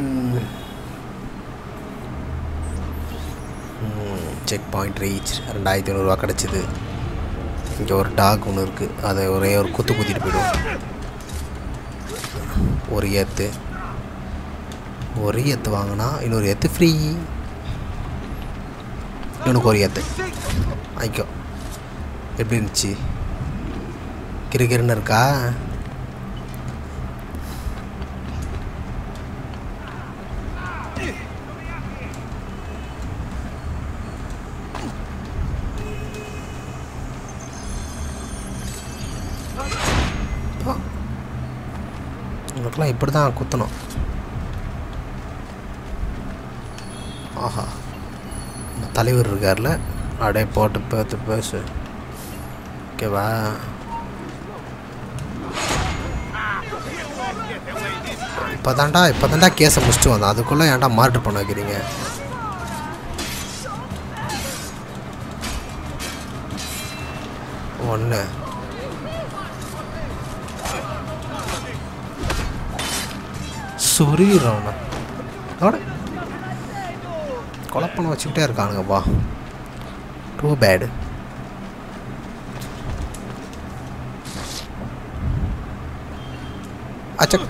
Checkpoint reach. 2500 ரூபா கிடச்சிது. இங்கே ஒரு talk ஒன்று இருக்குது. அதை ஒரே ஒரு குத்திட்டு போயிடுவோம். ஒரு ஏத்து வாங்கினா இன்னொரு ஏத்து ஃப்ரீ. இவனுக்கு ஒரு ஏத்து வாங்கிக்கோ. எப்படி இருந்துச்சு? கிறுகிறுன்னு இருக்கா? உங்களுக்கெல்லாம் இப்படி தான் குத்தணும். ஆஹா தலைவர் இருக்கார்ல, அப்படியே போட்டு பார்த்து பேசு. ஓகேவா? இப்போ தாண்டா கேஸை முடிச்சுட்டு வந்தோம். அதுக்குள்ளே ஏன்டா மார்டர் பண்ண வைக்கிறீங்க? ஒன்று சொருகிறவன கொலை பண்ண வச்சுக்கிட்டே இருக்கானுங்கப்பா. Too bad. Achak.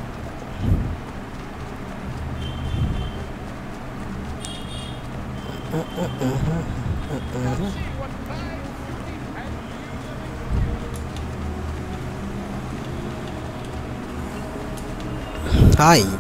Hi.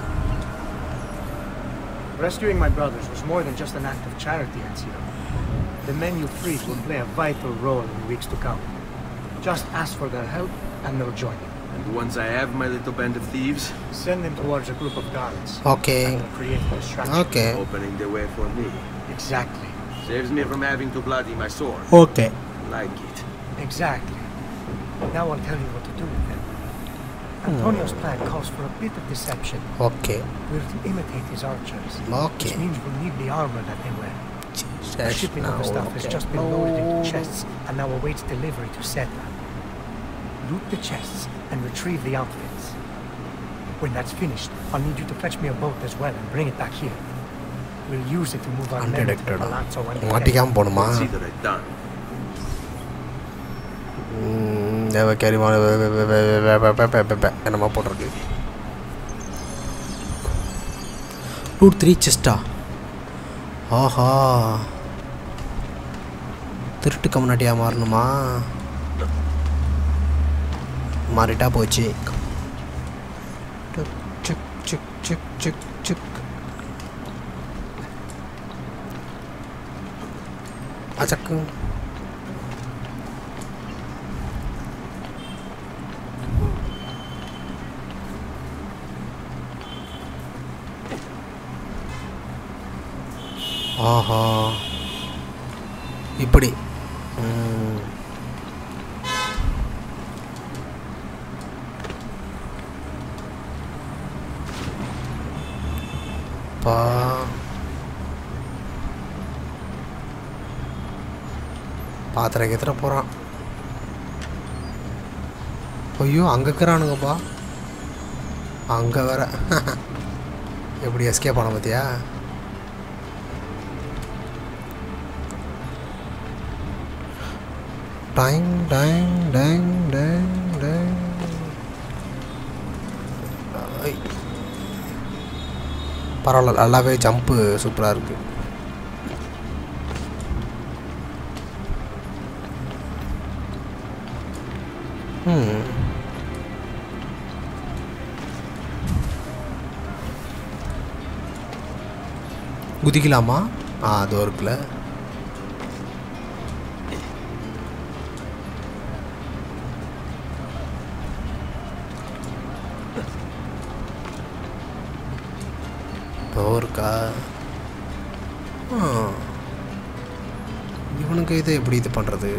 Rescuing my brothers was more than just an act of charity, Ezio. The men you freed will play a vital role in the weeks to come. Just ask for their help, and they'll join you. And once I have my little band of thieves, Send them towards a group of guards. Okay. And they'll create a distraction. Okay. opening the way for me. Exactly. Saves me from having to bloody my sword. Okay. Like it. Exactly. Now I'll tell you what to do with them. Antonio's plan calls for a bit of deception. Okay. We're to imitate his archers. Okay. Which means we'll need the armor that they wear. The Jesus, shipping of the now, stuff has okay. just been loaded into chests and now awaits delivery to Seta. Loot the chests and retrieve the outfits. When that's finished, I'll need you to fetch me a boat as well and bring it back here. We'll use it to move our men to the Undetected. Palazzo and மாட்டிக்காம போணுமா? Consider it done. என்னமா போட்டிருக்கு Loot 3 செஸ்டா ஆஹா திருட்டு கம்யூனிட்டியா மாறணுமா மாறிட்டா போச்சு சிக் சிக் சிக் சிக் சிக் அச்சக்கு ஆஹா இப்படி பா பாத்திரம் கேத்துற போகிறான் ஐயோ அங்கே இருக்கிறானுங்கப்பா அங்கே வேற எப்படி எஸ்கேப் ஆன பார்த்தியா டைங் டைங் டைங் டைங் டைங் பரவாயில்ல நல்லாவே ஜம்ப்பு சூப்பராக இருக்குது குதிக்கலாமா அது இருக்குல்ல இருக்கா இவனுக்கு இதை எப்படி இது பண்ணுறது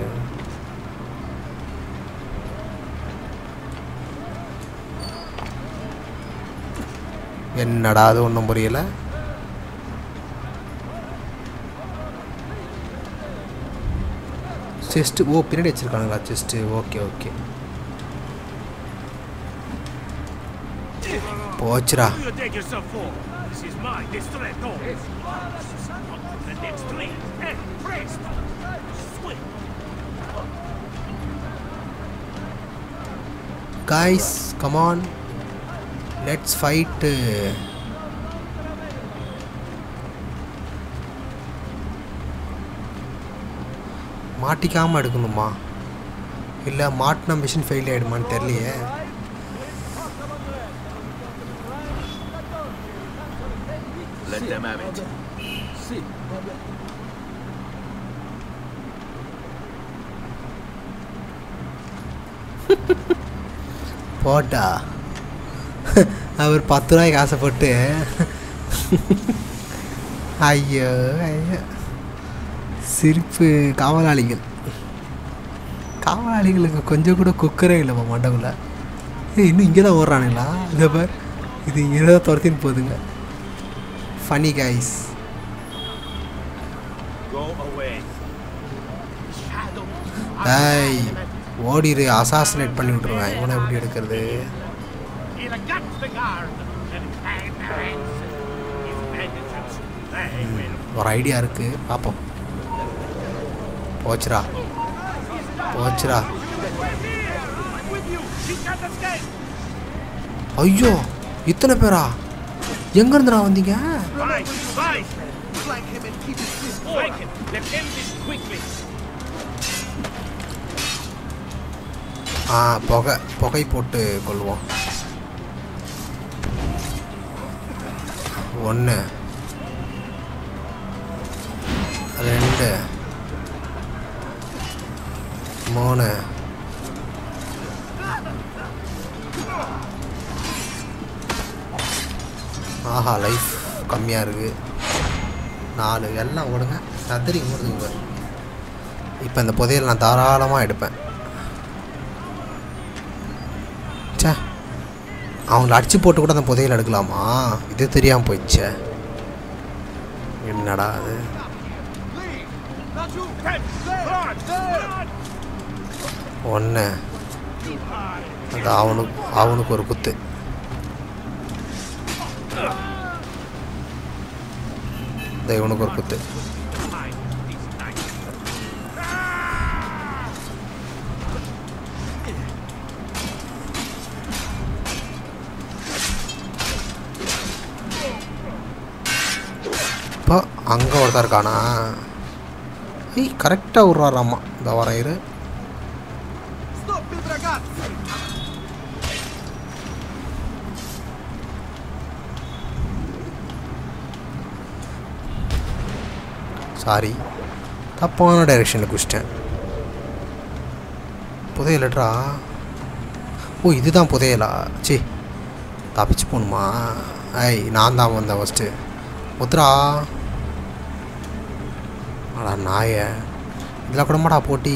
என்னடா அது ஒன்றும் புரியல செஸ்ட்டு ஓ பின்னாடி வச்சுருக்கானுங்களா செஸ்ட்டு ஓகே ஓகே போச்சுடா guys come on let's fight மாட்டிக்காம எடுக்கணுமா இல்லை மாட்டின மிஷின் ஃபெயில் ஆகிடுமான்னு தெரியலையே Let them have it. See. போட்டா அவர் 10 ரூபாய்க்கு ஆசைப்பட்டு ஐயோ ஐயோ சிரிப்பு காவலாளிகளுக்கு கொஞ்சம் கூட குக்கரே இல்லைப்பா மண்டபத்தில் இன்னும் இங்கே தான் ஓடுறானுங்களா இதை பார் இது இங்கே தான் துரத்தின்னு போகுதுங்க ஃபனி கைஸ் ஐய் ஓடிரு அசாசினேட் பண்ணி விட்ருவேன் இவனை எப்படி எடுக்கிறது ஒரு ஐடியா இருக்குது பார்ப்போம் போச்சுடா போச்சுடா. ஐயோ இத்தனை பேரா? எங்கேருந்துடா வந்தீங்க? புகை போட்டு கொள்வோம். 1 2 3 ஆஹா லைஃப் கம்மியாக இருக்குது. 4 எல்லாம் ஓடுங்க. சதுரி ஓடுதுங்க. இப்போ இந்த புதையல் நான் தாராளமாக எடுப்பேன். சே அவங்கள அடித்து போட்டு கூட அந்த புதையல் எடுக்கலாமா? இது தெரியாமல் போயிடுச்சே. என்னடா அது? ஒன்று அந்த அவனுக்கு ஒரு குத்து. இந்த இவனுக்கு ஒரு குத்து. இப்போ அங்கே ஒருத்தர் இருக்கானா? கரெக்டாக விட்றாராம்மா. இந்த வரையிறு சாரி தப்பான டைரெக்ஷனில் குச்சிட்டேன். புதையலட்ரா. ஓ இதுதான் புதையலா? சி தப்பிச்சு போகணுமா? நான் தான் வந்தேன் ஃபஸ்ட்டு. முத்ரா அடா நாய, இதில் கூடமாடா போட்டி.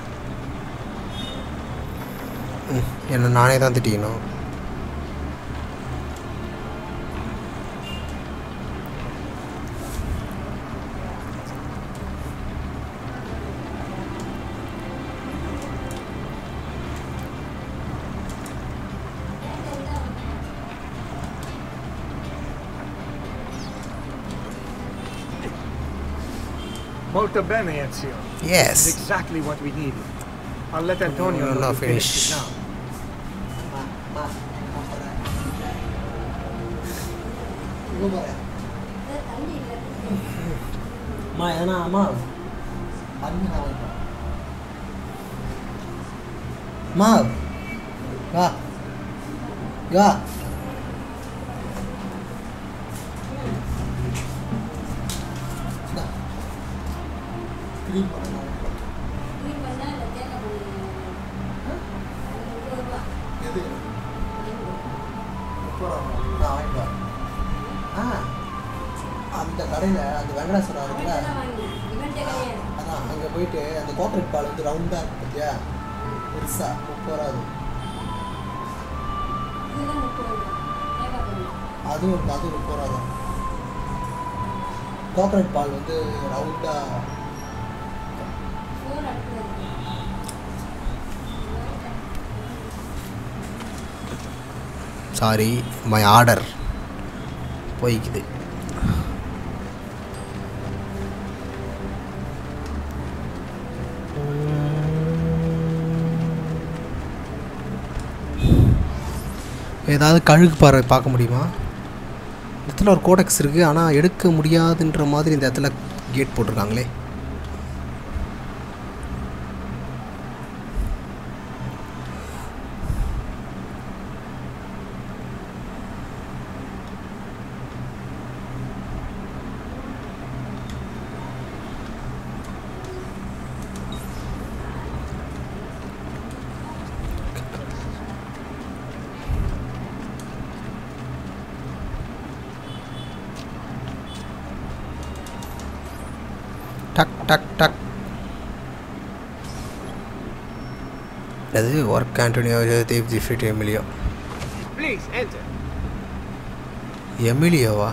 என்ன நானே தான் திட்டிக்கணும். Molto bene, Ezio. Yes. This is exactly what we needed. I'll let Antonio know No, to finish it now. Ma எதனா அம்மா மா வா வா. அந்த கடையில் அந்த வெங்கடேஸ்வரா இருக்குல்ல, அதான் அங்கே போயிட்டு அந்த கோகனட் பால் வந்து ரவுண்டாக இருக்கு பார்த்தியா, பெருசாக 30 ரூபா. அதுவும் இருக்குது, அதுவும் 30 ரூபா தான். கோகனட் பால் வந்து ரவுண்டாக. சாரி மை ஆர்டர் போய்க்குது. ஏதாவது கழுகு பாறை பார்க்க முடியுமா? இந்த இடத்துல ஒரு கோடெக்ஸ் இருக்குது, ஆனால் எடுக்க முடியாதுன்ற மாதிரி இந்த இடத்துல கேட் போட்டிருக்காங்களே. டக் டக் டக். அது ஒர்க் ஆண்டோனியோ தேவ் தி ஃபிட் எமிலியோ. Please enter. எமிலியோவா?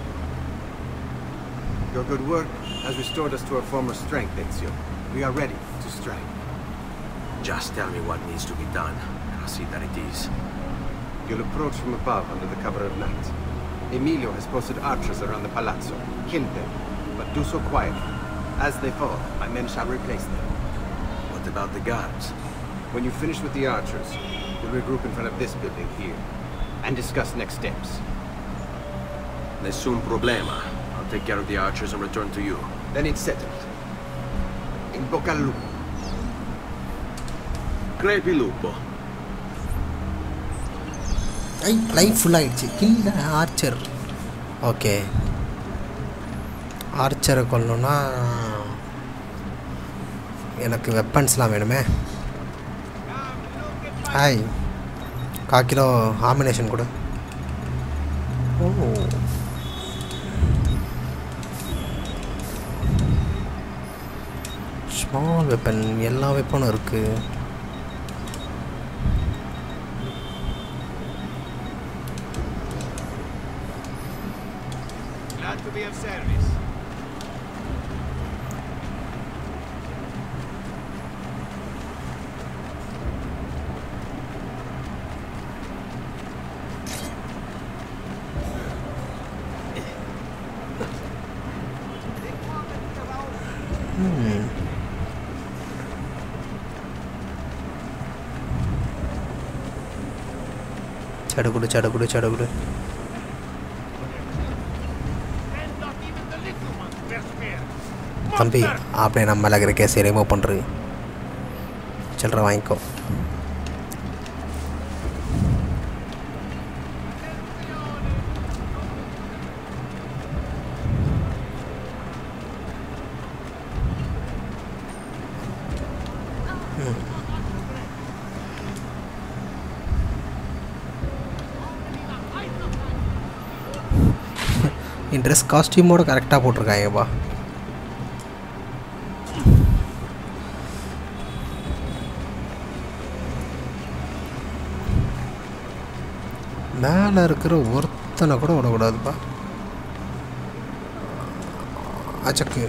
Your good work has restored us to our former strength, Ezio. We are ready to strike. Just tell me what needs to be done, and I'll see that it is. You'll approach from above under the cover of night. Emilio has posted archers around the palazzo. Kill them, but do so quietly. As they fall, my men shall replace them. What about the guards? When you finish with the archers, we'll regroup in front of this building here and discuss next steps. Nessun problema. I'll take care of the archers and return to you. Then it's settled. In bocca al lupo. Crepi lupo. Life full ஆகிடுச்சு. Kill archer. Okay, ஆர்ச்சரை கொல்லணுன்னா எனக்கு வெப்பன்ஸ்லாம் வேணுமே. Hi, 1/4 kilo ஆமினேஷன் கொடு. ஓ, small weapon, எல்லா வெப்பனும் இருக்குது. Glad to be of service. சடுகுடு. And not even the little ones were spared. தம்பி, அப்படியே நம்ம மேலே இருக்கிற கேஸை ரிமூவ் பண்ணுறது. சில்லற வாங்கிக்கோ. ட்ரெஸ் காஸ்டியூமோட கரெக்டாக போட்டிருக்காங்கப்பா. மேலே இருக்கிற ஒருத்தனை கூட விடக்கூடாதுப்பா. அச்சக்கு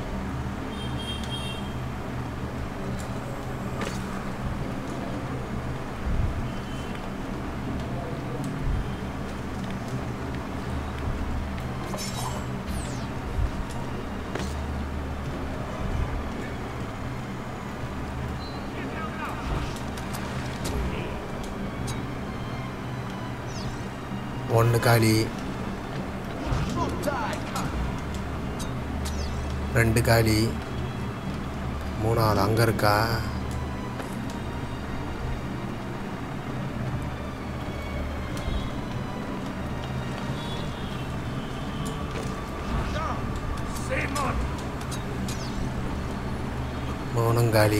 ஒன்று காலி, 2 காலி, 3ஆவது அங்கே இருக்கா? மூணுங்காலி,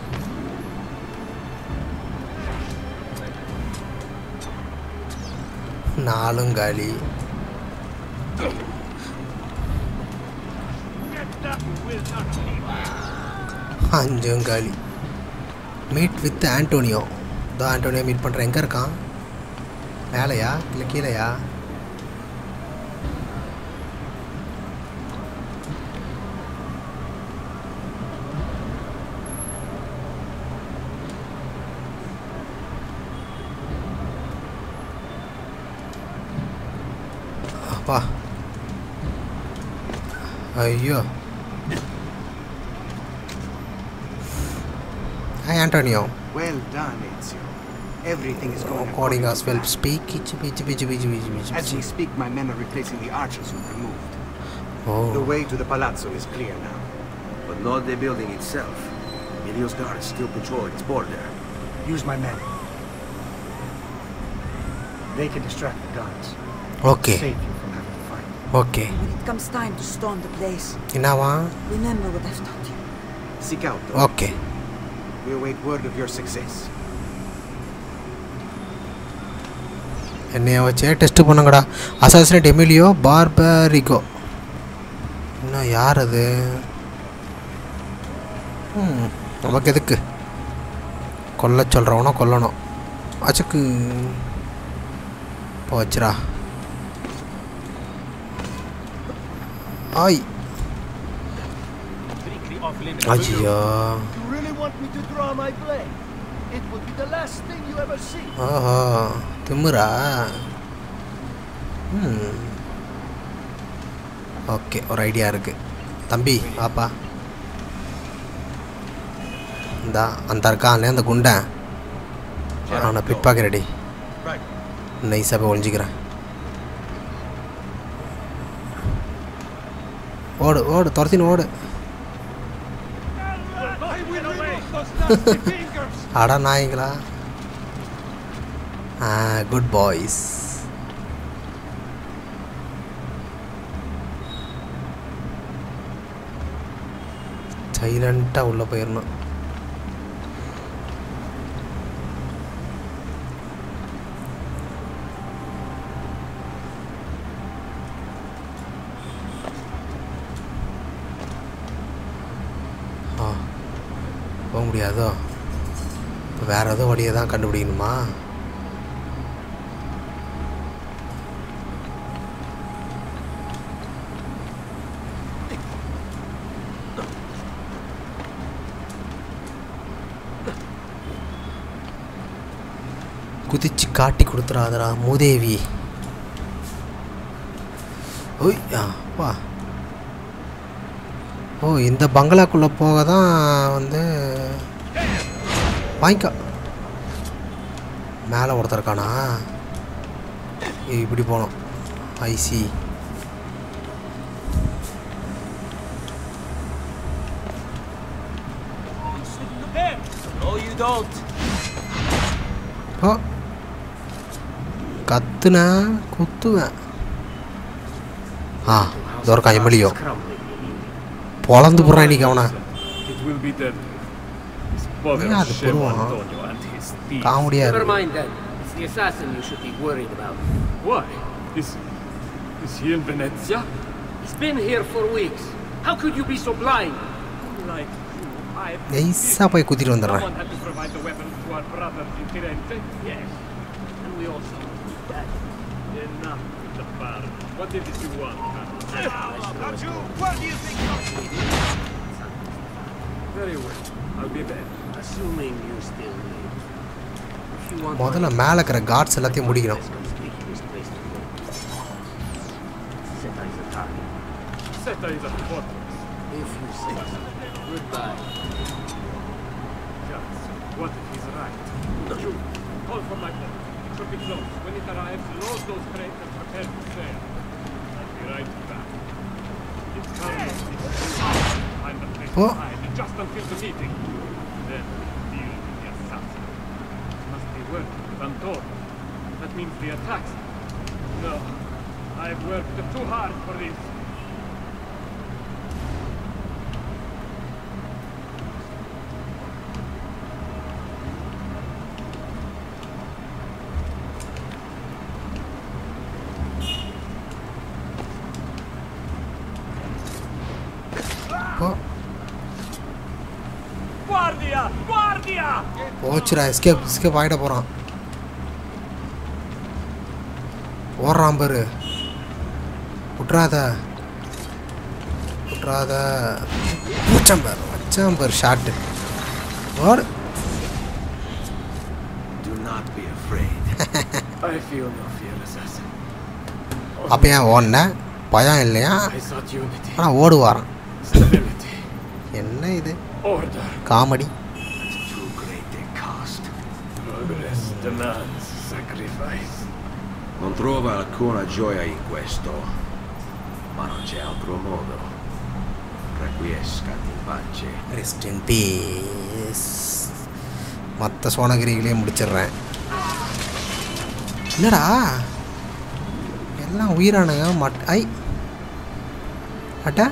4 காலி, 5 காலி. Meet with Antonio. இதோ ஆண்டோனியோ மீட் பண்ணுறேன். எங்கே இருக்கான்? மேலையா இல்லை கீழையா? அப்பா, ஐயோ. Hi Antonio. Well done, Ezio. Everything is going According as well. Speak. As we speak, my men are replacing the archers who removed. Oh. The way to the palazzo is clear now. But not the building itself. Emilio's guards still patrol its border. Use my men. They can distract the guards. Okay. Save you from having to fight. Okay. When it comes time to storm the place, என்னவா? remember what I've taught you. Seek out them. Okay. We await word of your success. என்னைய வச்சே test பண்ணுங்கடா. Assassinate Emilio Barbarigo. இன்னும் யார் அது? நமக்கு எதுக்கு? கொல்ல சொல்கிறவனோ கொல்லணும். அச்சுக்கு போச்சுரா. ஆய், ஐயோ. You really want me to draw my blade? It would be the last thing you ever see. ஓஹோ, திமுறா. ஓகே, ஒரு ஐடியா இருக்குது. தம்பி பாப்பா, இந்தா அந்த இருக்கான்ல அந்த குண்டன் அவனை பிட் பாக்க ரெடி நைஸாக போய் ஒழிஞ்சிக்கிறேன். ஓடு ஓடு துரத்தின்னு ஓடு. அடா நாய்ங்களா. Good boys. சைலண்ட்டாக உள்ளே போயிடணும். போக முடியாதோ? இப்போ வேறு ஏதோ வழியை தான் கண்டுபிடிக்கணுமா? குதிச்சு காட்டி கொடுத்துறாதரா மூதேவி. ஓய் வா. ஓ இந்த பங்களாக்குள்ளே போக தான் வந்து வாங்கிக்கா. மேலே ஒருத்தர் இருக்கானா? இப்படி போனோம். ஐசி ஓ கத்துனா குத்துவேன். தோறக்கா எம்எல்ஏ பொழந்து போடுறான் இன்னைக்கு அவனை. அது போடுவான் காமெடியா இருக்கு. The assassin you should be worried about. Why? Is he in Venezia? He's been here for weeks. How could you be so blind? Like நைஸா போய் குத்திட்டு வந்துடுறேன். someone had to provide the weapons to our brothers in Firenze. Yes. And we also need that. Enough with the bar. What is it you want? Don't you? What do you think? Very well. I'll be there. Assuming you still live. If you want முதல்ல மேலே இருக்கிற cards எல்லாத்தையும் முடிக்கணும். Seta is a target. Seta is a fortress. If you say so. Goodbye. Yes. What if he's right? You, call for my boat. It should be close. When it arrives, load those crates and prepare to sail. I'll be right back. It's Carlos. I'm the place to hide just until the meeting. Then we'll deal with the assassin. Must be working with Antonio. That means the attacks. No. I've worked too hard for this. Guardia! Guardia! போச்சுடா. Escape ஆகிட போகிறான். ஓடுறான் பாரு. விட்றாத வச்சாம்பர் shot. ஓடு. Do not be afraid. I feel no fear, assassin. அப்போ ஏன் ஓடன? பயம் இல்லையா? I sought unity. ஆனால் ஓடுவாரான். Stability. என்ன இது Order. Comedy? Too great a cost. Progress demands sacrifice. Non trova alcuna gioia in questo, ma non c'è altro modo. Requiescat in pace. Rest in peace. மற்ற சோனகிரிகளையும் முடிச்சிடுறேன். என்னடா எல்லாம் உயிரானுங்க. அட்டா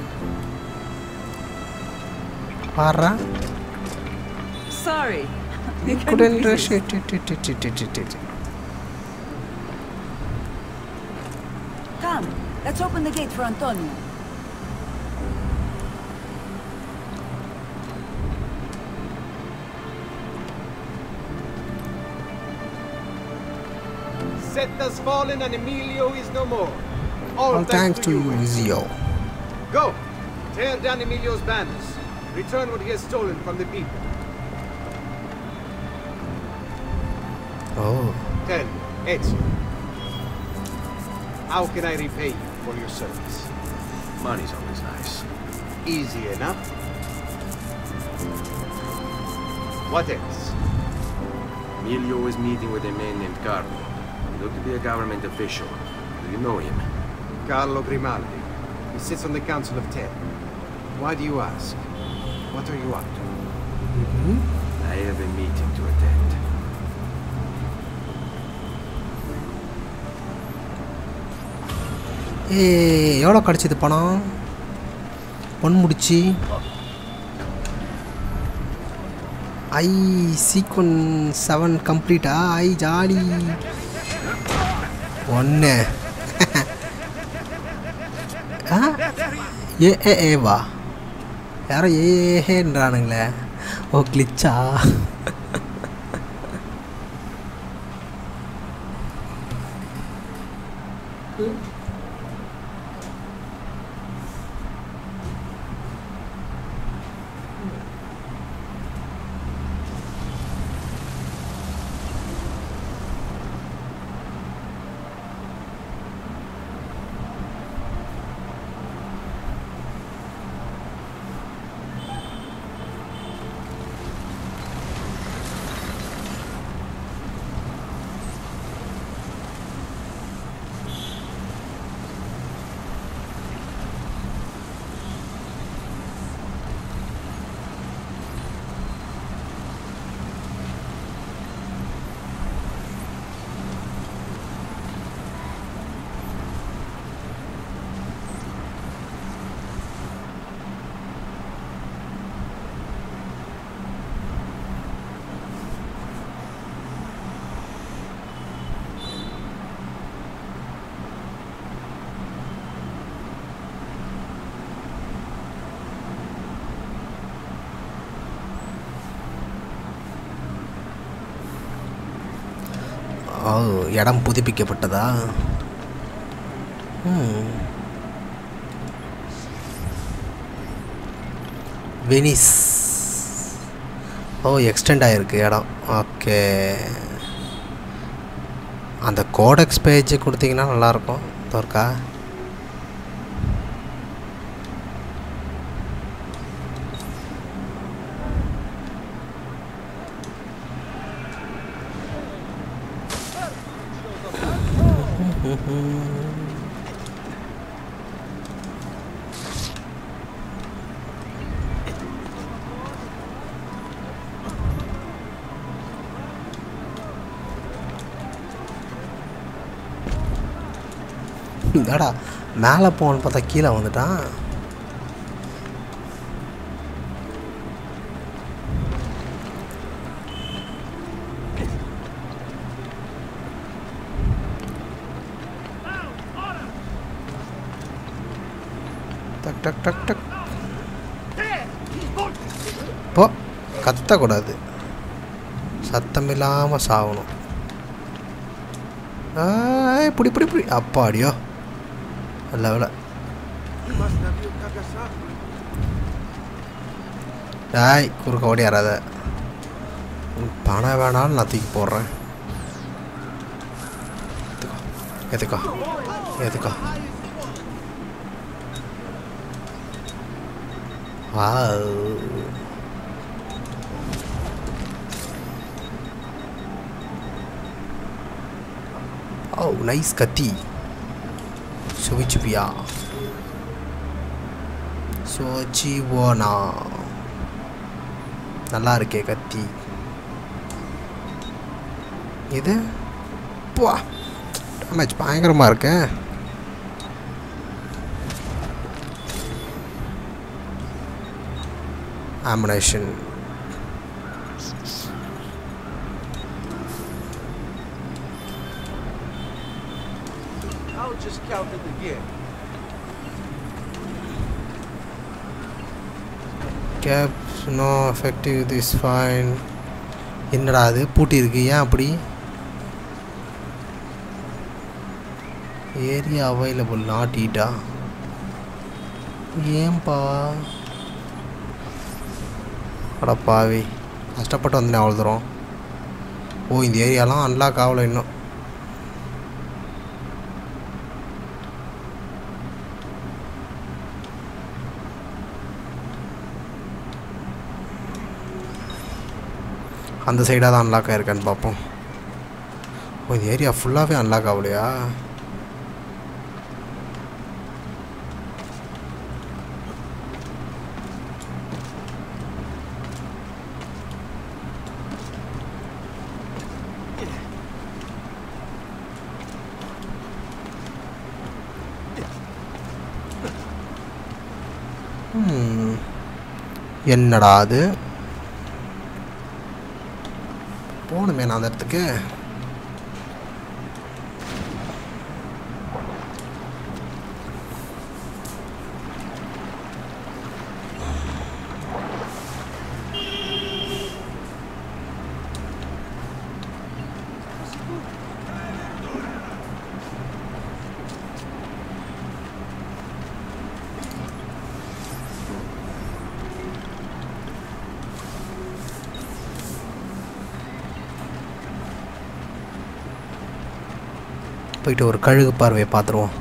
பாடுறா. Sorry. You couldn't resist. Come, let's open the gate for Antonio. Seta's fallen and Emilio is no more. All thanks to you, Zio. Go! Tear down Emilio's banners. Return what he has stolen from the people. Oh. Tell me, Ezio, how can I repay you for your service? Money's always nice. Easy enough. What else? Emilio is meeting with a man named Carlo. He looked to be a government official. Do you know him? Carlo Grimaldi. He sits on the Council of 10. Why do you ask? What are you up to? I have a meeting to attend. எவ்வளோ கிடச்சிது பணம்? பொன்முடிச்சு sequence 7 கம்ப்ளீட்டா? Jolly. ஒன்று ஏவா யாரோ ஏன்றானுங்களே. ஓ கிளிச்சா. இடம் புதுப்பிக்கப்பட்டதா? Venice. Extend ஆகிருக்கு இடம். Okay, அந்த கோடெக்ஸ் பேஜ் கொடுத்தீங்கன்னா நல்லாயிருக்கும். தோற்கா இதாடா மேலே போகணுன்னு பார்த்தா கீழே வந்துட்டான். டக் டக் டக் டக். போ, கத்தக்கூடாது, சத்தமில்லாமல் சாகணும். புடி புடி புடி. அப்பாடியோ, நல்ல வேலை. டாய் குறுக்க ஓடி வராத. பணம் வேணாலும் நான் தூக்கி போடுறேன். எதுக்கோ எதுக்கோ. நைஸ் கத்தி. சுவிச்சுவியா சோச்சிவோனா. நல்லா இருக்கே கத்தி. இது டேமேஜ் பயங்கரமாக இருக்கு. ammunition. I'll just count it again. Caps no effective. This fine. என்னடா அது பூட்டி இருக்கு? ஏன் அப்படி? ஏரியா அவைலபிள் நாட் ஈட்டா. ஏன்பா? அடப்பாவி, கஷ்டப்பட்டு வந்தேன் அவ்வளோ தூரம். இந்த ஏரியாலாம் அன்லாக் ஆகலை இன்னும். அந்த சைடாக தான் அன்லாக் ஆகிருக்கான்னு பார்ப்போம். ஓ இந்த ஏரியா ஃபுல்லாகவே அன்லாக் ஆகலையா? என்னடா அது? போகணுமே நான் அந்த இடத்துக்கு. போயிட்டு ஒரு கழுகு பார்வையை பார்த்துருவோம்.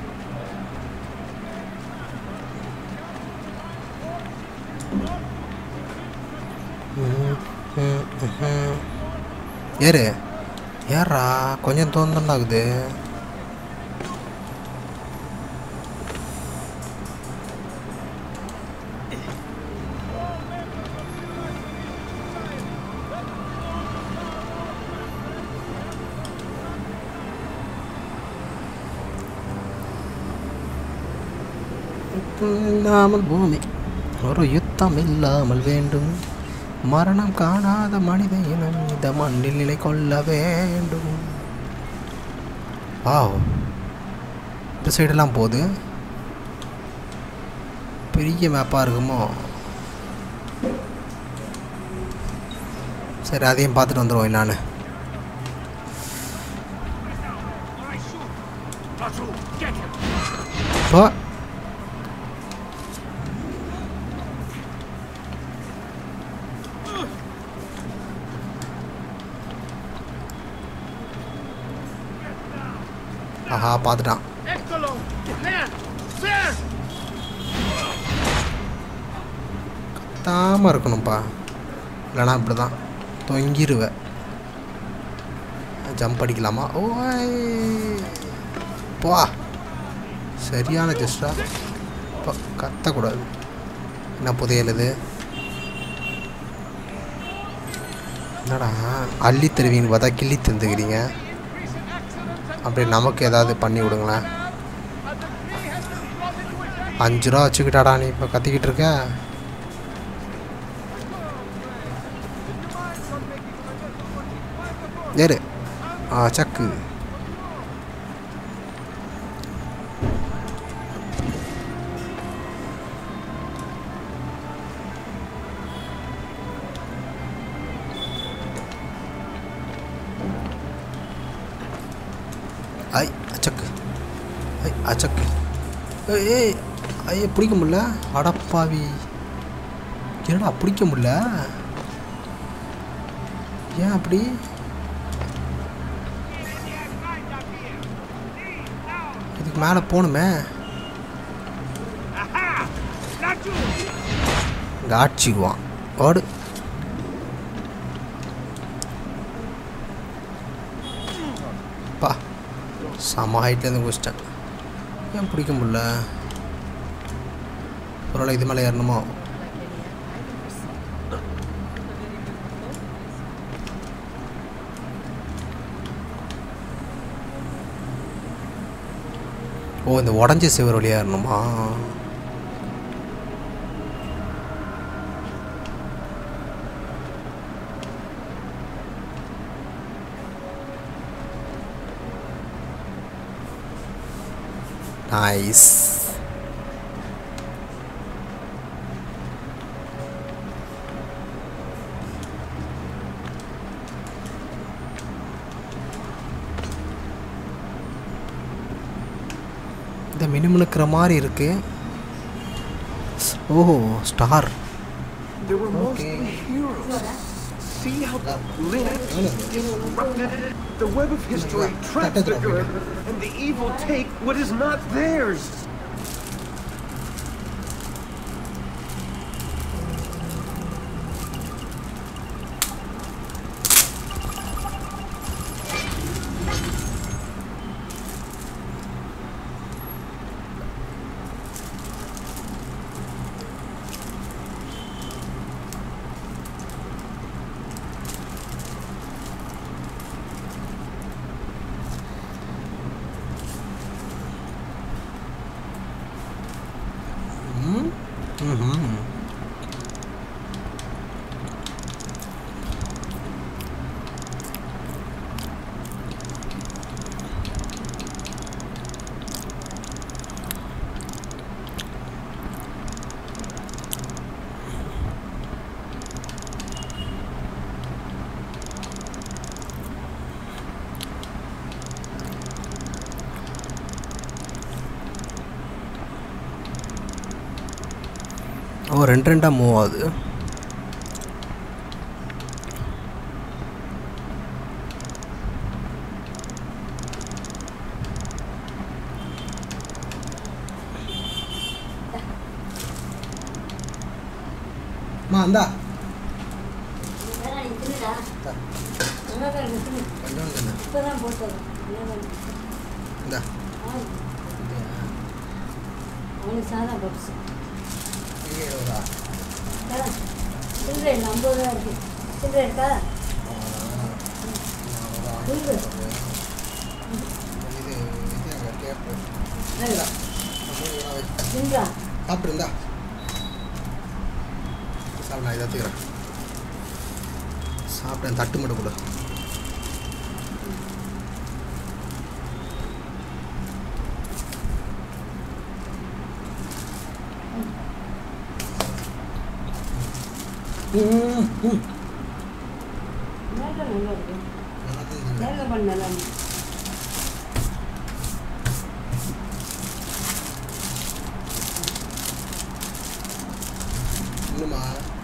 ஏறு ஏறா, கொஞ்சம் தோந்தம் ஆகுது. இல்லாமல் பூமி ஒரு யுத்தம் இல்லாமல் வேண்டும், மரணம் காணாத மனித இனம் இந்த மண்ணில் நிலை கொள்ள வேண்டும். வாவ், இந்த சைடெல்லாம் போகுது. பெரிய மேப்பாக இருக்குமோ? சரி அதையும் பார்த்துட்டு வந்துடுவோம். நான் இப்போ ஆஹா பார்த்துட்டான். கத்தாமல் இருக்கணும்ப்பா, இல்லைனா இப்படி தான் தொங்கிடுவேன். ஜம்ப் அடிக்கலாமா? ஓய் போ, சரியான ஜஸ்டா. இப்போ கத்தக்கூடாது. என்ன புதையல் இது? என்னடா அள்ளி தருவீங்கன்னு பார்த்தா கிள்ளி தந்துக்கிறீங்க. அப்படி நமக்கு ஏதாவது பண்ணி விடுங்களேன். 5 ரூபா வச்சுக்கிட்டாடா நீ இப்போ கத்திக்கிட்டு இருக்க. ஏறு. சக்கு. ஐ அச்சக்கு, ஐ அச்சக்கு. ஏய் ஐய பிடிக்க முடியல. அடப்பாவி, என்னடா பிடிக்க முடியல? ஏன் அப்படி? இதுக்கு மேலே போகணுமே. காட்சிடுவான் ஓடு. பா செம்ம ஹைட்லேருந்து குதிச்சிட்டேன். ஏன் பிடிக்க முடியல? பரவாயில்ல, இது மேலே ஏறணுமோ? ஓ இந்த உடஞ்ச சிவர் வழியாக ஏறணுமா? நைஸ். இந்த மினுமினுக்கிற மாதிரி இருக்கு. ஓஹோ star. See how the web of history traps the good, and the evil take what is not theirs. ஓ 2 மூவ் ஆகுது. மா அந்தா இப்பதான் போட்டது இந்தா அவனுக்கு சாதா பப்ஸ் இங்கே 20 சில்லறை 50 ரூபா இருக்கு. சில்லறை இருக்கா? இது கேப்பு சில்லறா சாப்பிட்டுருந்தா சாப்பிட இதை தீரேன் சாப்பிட்டேன். தட்டு மட்டும் கொடு. நல்லா இருக்கு. நல்லா பண்ணலாம். இன்னுமா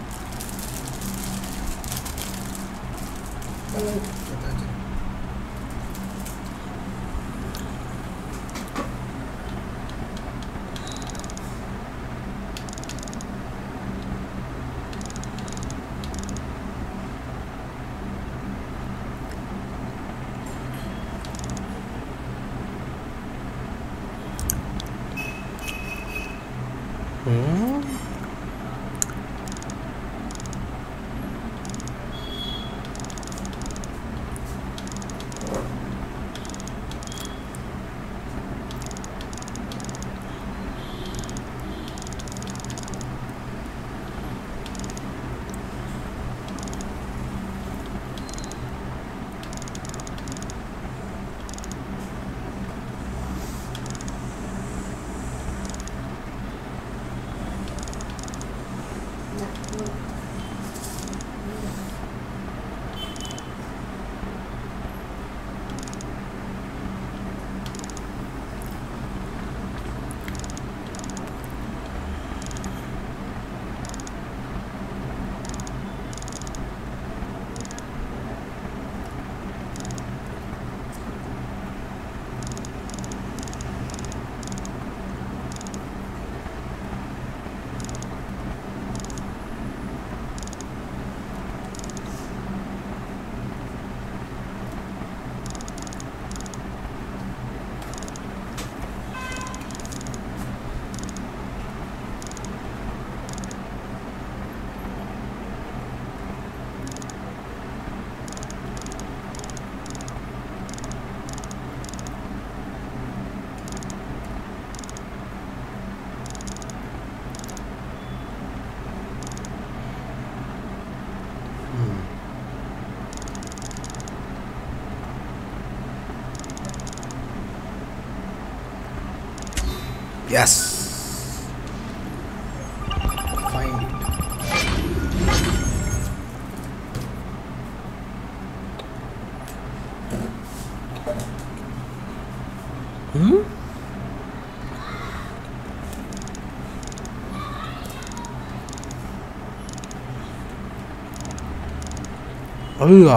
Yes. Find it. ஐயா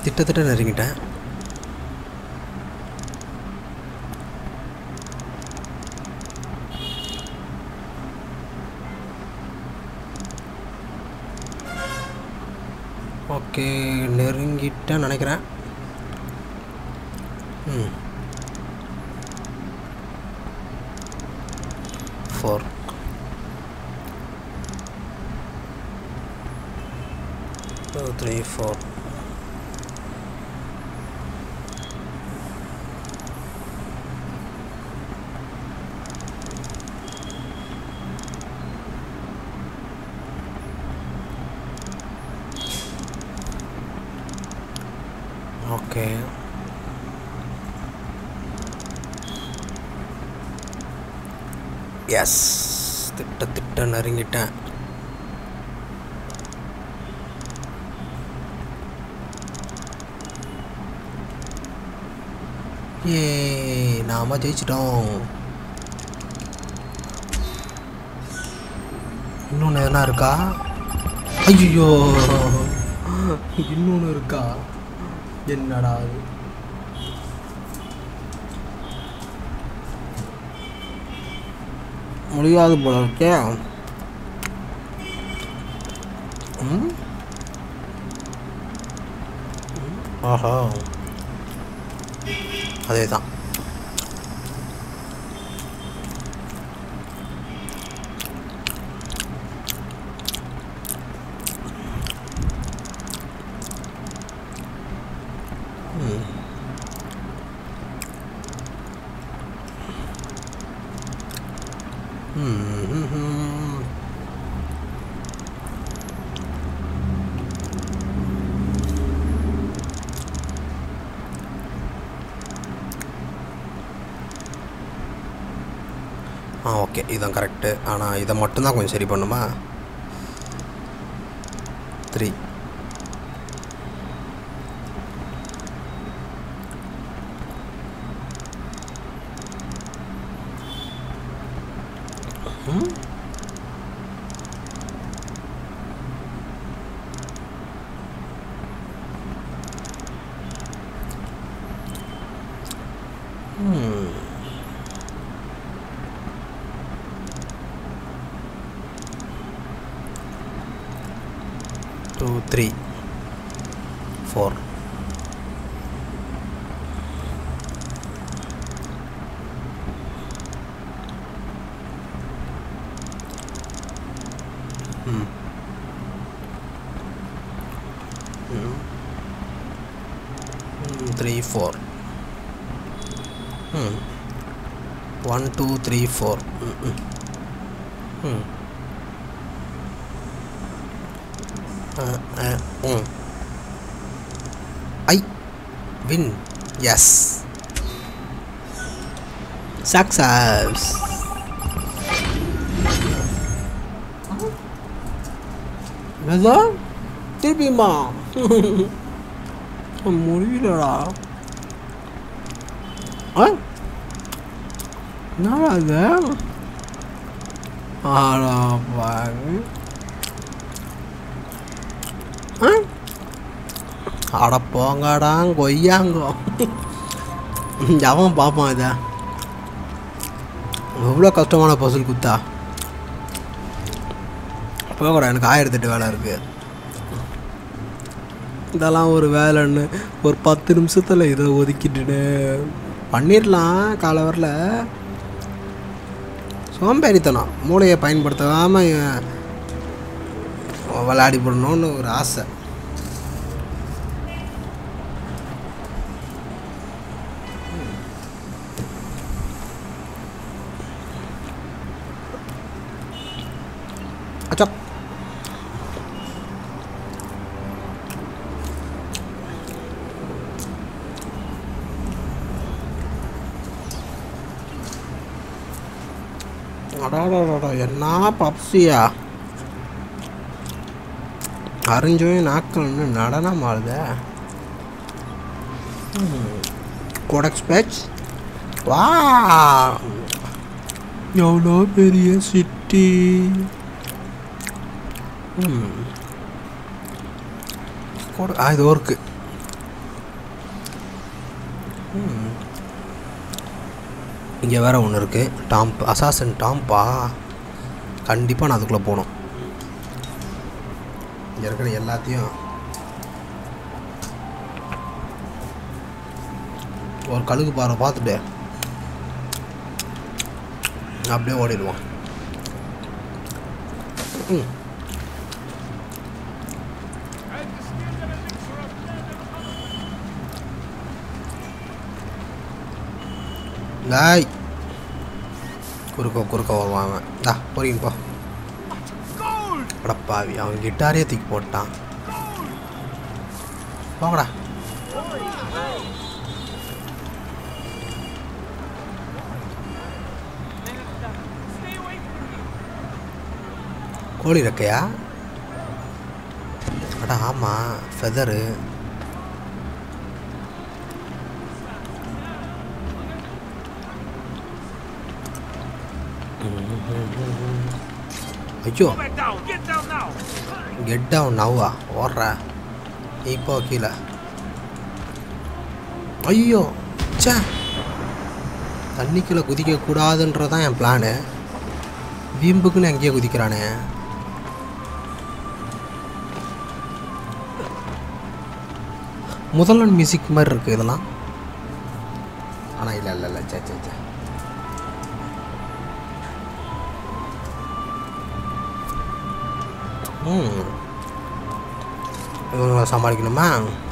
கிட்டத்தட்ட நெருங்கிட்டேன். ஓகே, நெருங்கிட்டேன்னு நினைக்கிறேன். 4 2 3 4. ஓகே, எஸ், திட்ட நெருங்கிட்டேன். ஏ, நாம ஜெயிச்சிட்டோம். இன்னொன்று எதனா இருக்கா? ஐயோ, இன்னொன்று இருக்கா? என்னடா அது? முடியாது போல இருக்கே. ஆஹா, அதே தான். ஓகே, இதுதான் கரெக்டு. ஆனால் இதை மட்டும்தான் கொஞ்சம் சரி பண்ணுமா? 3 2 3 4. Three, 4. 1 2 3 4. I win. Yes. Success. என்னதா திருப்பிமா? முடியலடா. என்னடா அது? அட போங்கடா கொய்யாங்கோ. அவன் பார்ப்பான் இதை. எவ்வளோ கஷ்டமான பசுல் குத்தா. போகடா, எனக்கு 1008 வேலை இருக்குது. இதெல்லாம் ஒரு வேலைன்னு ஒரு 10 நிமிஷத்தில் இதை ஒதுக்கிட்டு பண்ணிடலாம். காலவரில் சோம்பேறித்தனம், மூளையை பயன்படுத்தாமல் விளையாடி போடணும்னு ஒரு ஆசை. அச்சா, அடாடா, என்ன பப்சியா? அரிஞ்சோயும் நாக்கள் நடனம் ஆடுத. Codex batch. வா, எவ்வளோ பெரிய சிட்டி. இது ஒர்க்கு. இங்கே வேறு ஒன்று இருக்குது. டாம்ப், அசாசன் டாம்பா. கண்டிப்பாக நான் அதுக்குள்ளே போகணும். இங்கே இருக்கிற எல்லாத்தையும் ஒரு கழுகு பாறை பார்த்துட்டு அப்படியே ஓடிடுவான். டாய் குறுக்க வருவான் அவன். போறீங்க போ. அடப்பாவி, அவன் கிட்டாரே தூக்கி போட்டான். போங்கடா. கோழி ரெக்கையா? அடா ஆமாம், ஃபெதரு. ஐயோ, கெட் டவுன் நவ்வா. ஓடுற இப்போ கீழே. ஐயோ சே, தண்ணிக்குள்ளே குதிக்கக்கூடாதுன்றதான் என் பிளானு. வீம்புக்குன்னு அங்கேயே குதிக்கிறானே. முதல்ல மியூசிக் மாதிரி இருக்குது இதெல்லாம். ஆனால் இல்லை சே சே சே. இவங்களை சமாளிக்கணுமா?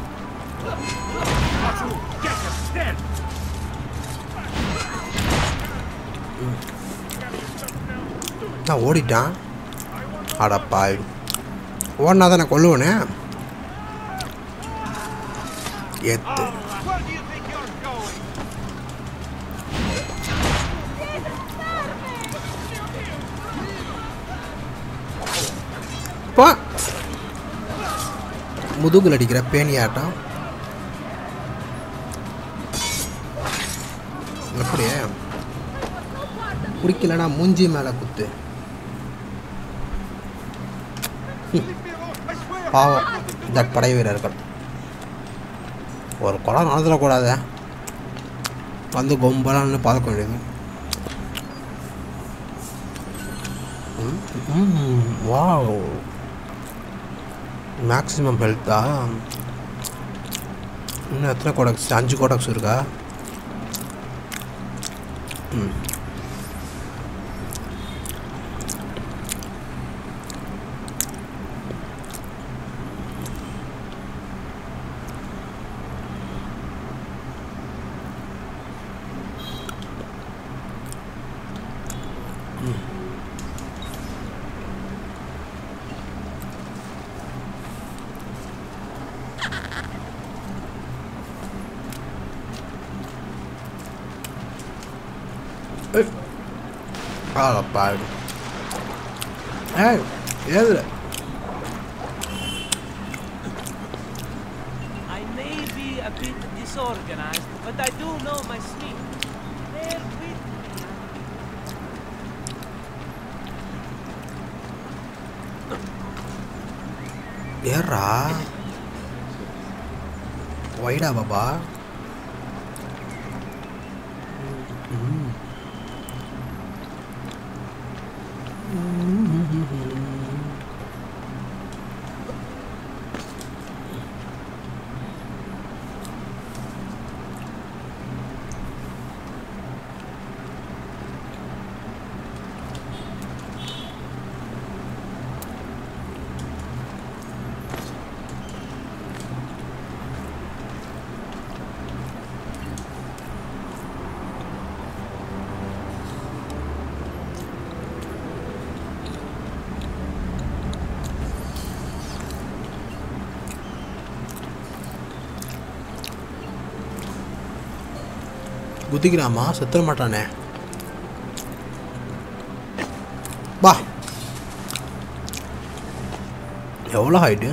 நான் ஓடிட்டான். அடப்பா, ஓடினா தான் நான் கொல்லுவேனே. எத்து முதுகுல அடிக்கிற பேணியாட்டம். அப்படியே பிடிக்கலன்னா மூஞ்சி மேலே குத்து. பாவம் இந்த படை வீரர்கள். ஒரு குளம் நடந்துடக்கூடாத வந்து கொம்பலான்னு பார்க்க வேண்டியது. வாவ், மேக்ஸிமம் ஹெல்த்தா? இன்னும் எத்தனை கோடக்ஸ்? 5 கோடக்ஸ் இருக்கா? பாடு. ஏது I may be a bit disorganized, but I do know my sleep. Bear with me. ஏறா வைடா பாபா. குதிக்கிறாமா, செத்துற மாட்டானே. வா, எவ்வளோ ஹைட்டு?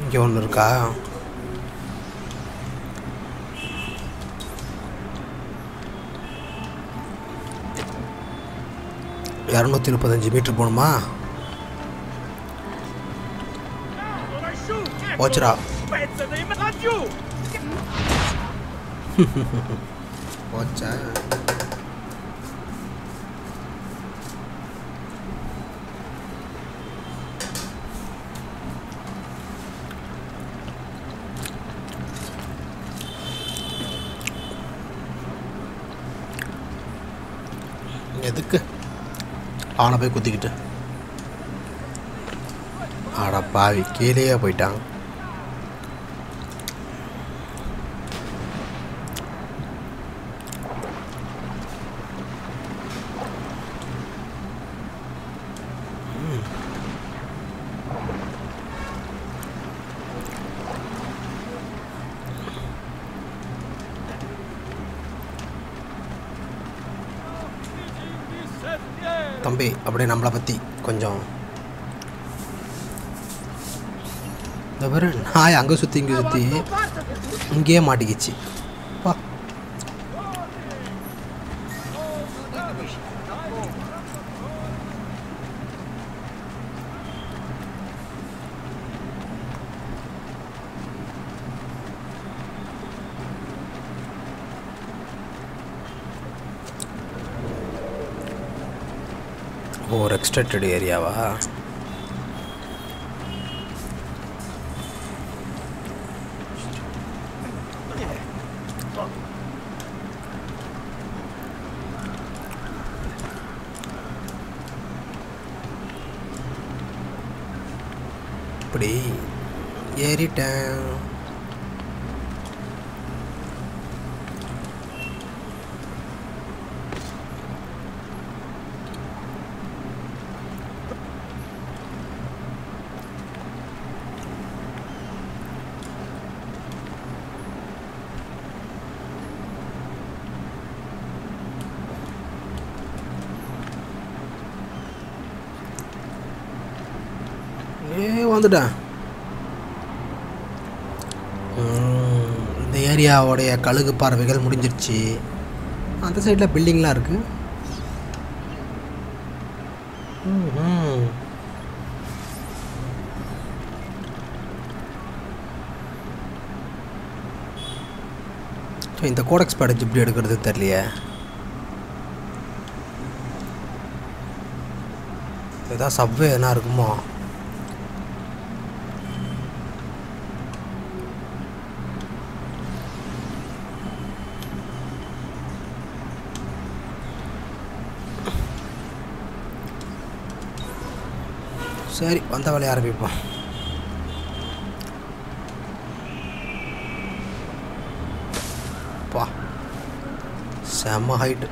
இங்கே ஒன்று இருக்கா? $235 மீட்டர் போகணுமா? போச்சுடா. போச்சா? எதுக்கு அவனை போய் குத்திக்கிட்டு? ஆடா பாவி, கீழேயே போயிட்டான். தம்பி அப்படியே நம்மளை பற்றி கொஞ்சம் இந்த மாதிரி நாய் அங்கே சுற்றி இங்கே சுற்றி இங்கேயே மாட்டிக்கிச்சு. வா ஒரு எக்ஸ்ட்ராக்டட் ஏரியாவா? இப்படி ஏறிட்டேன். வந்துட்டேன். இந்த ஏரியாவோடைய கழுகு பார்வைகள் முடிஞ்சிருச்சு. அந்த சைடில் பில்டிங்லாம் இருக்குது. இந்த கோடெக்ஸ் பேடேஜ் இப்படி எடுக்கிறது தெரியலையே. ஏதாவது சப்வே என்ன இருக்குமோ? சரி, வந்த வேலையை ஆரம்பிப்போம். பா செம்ம ஹைட்டு.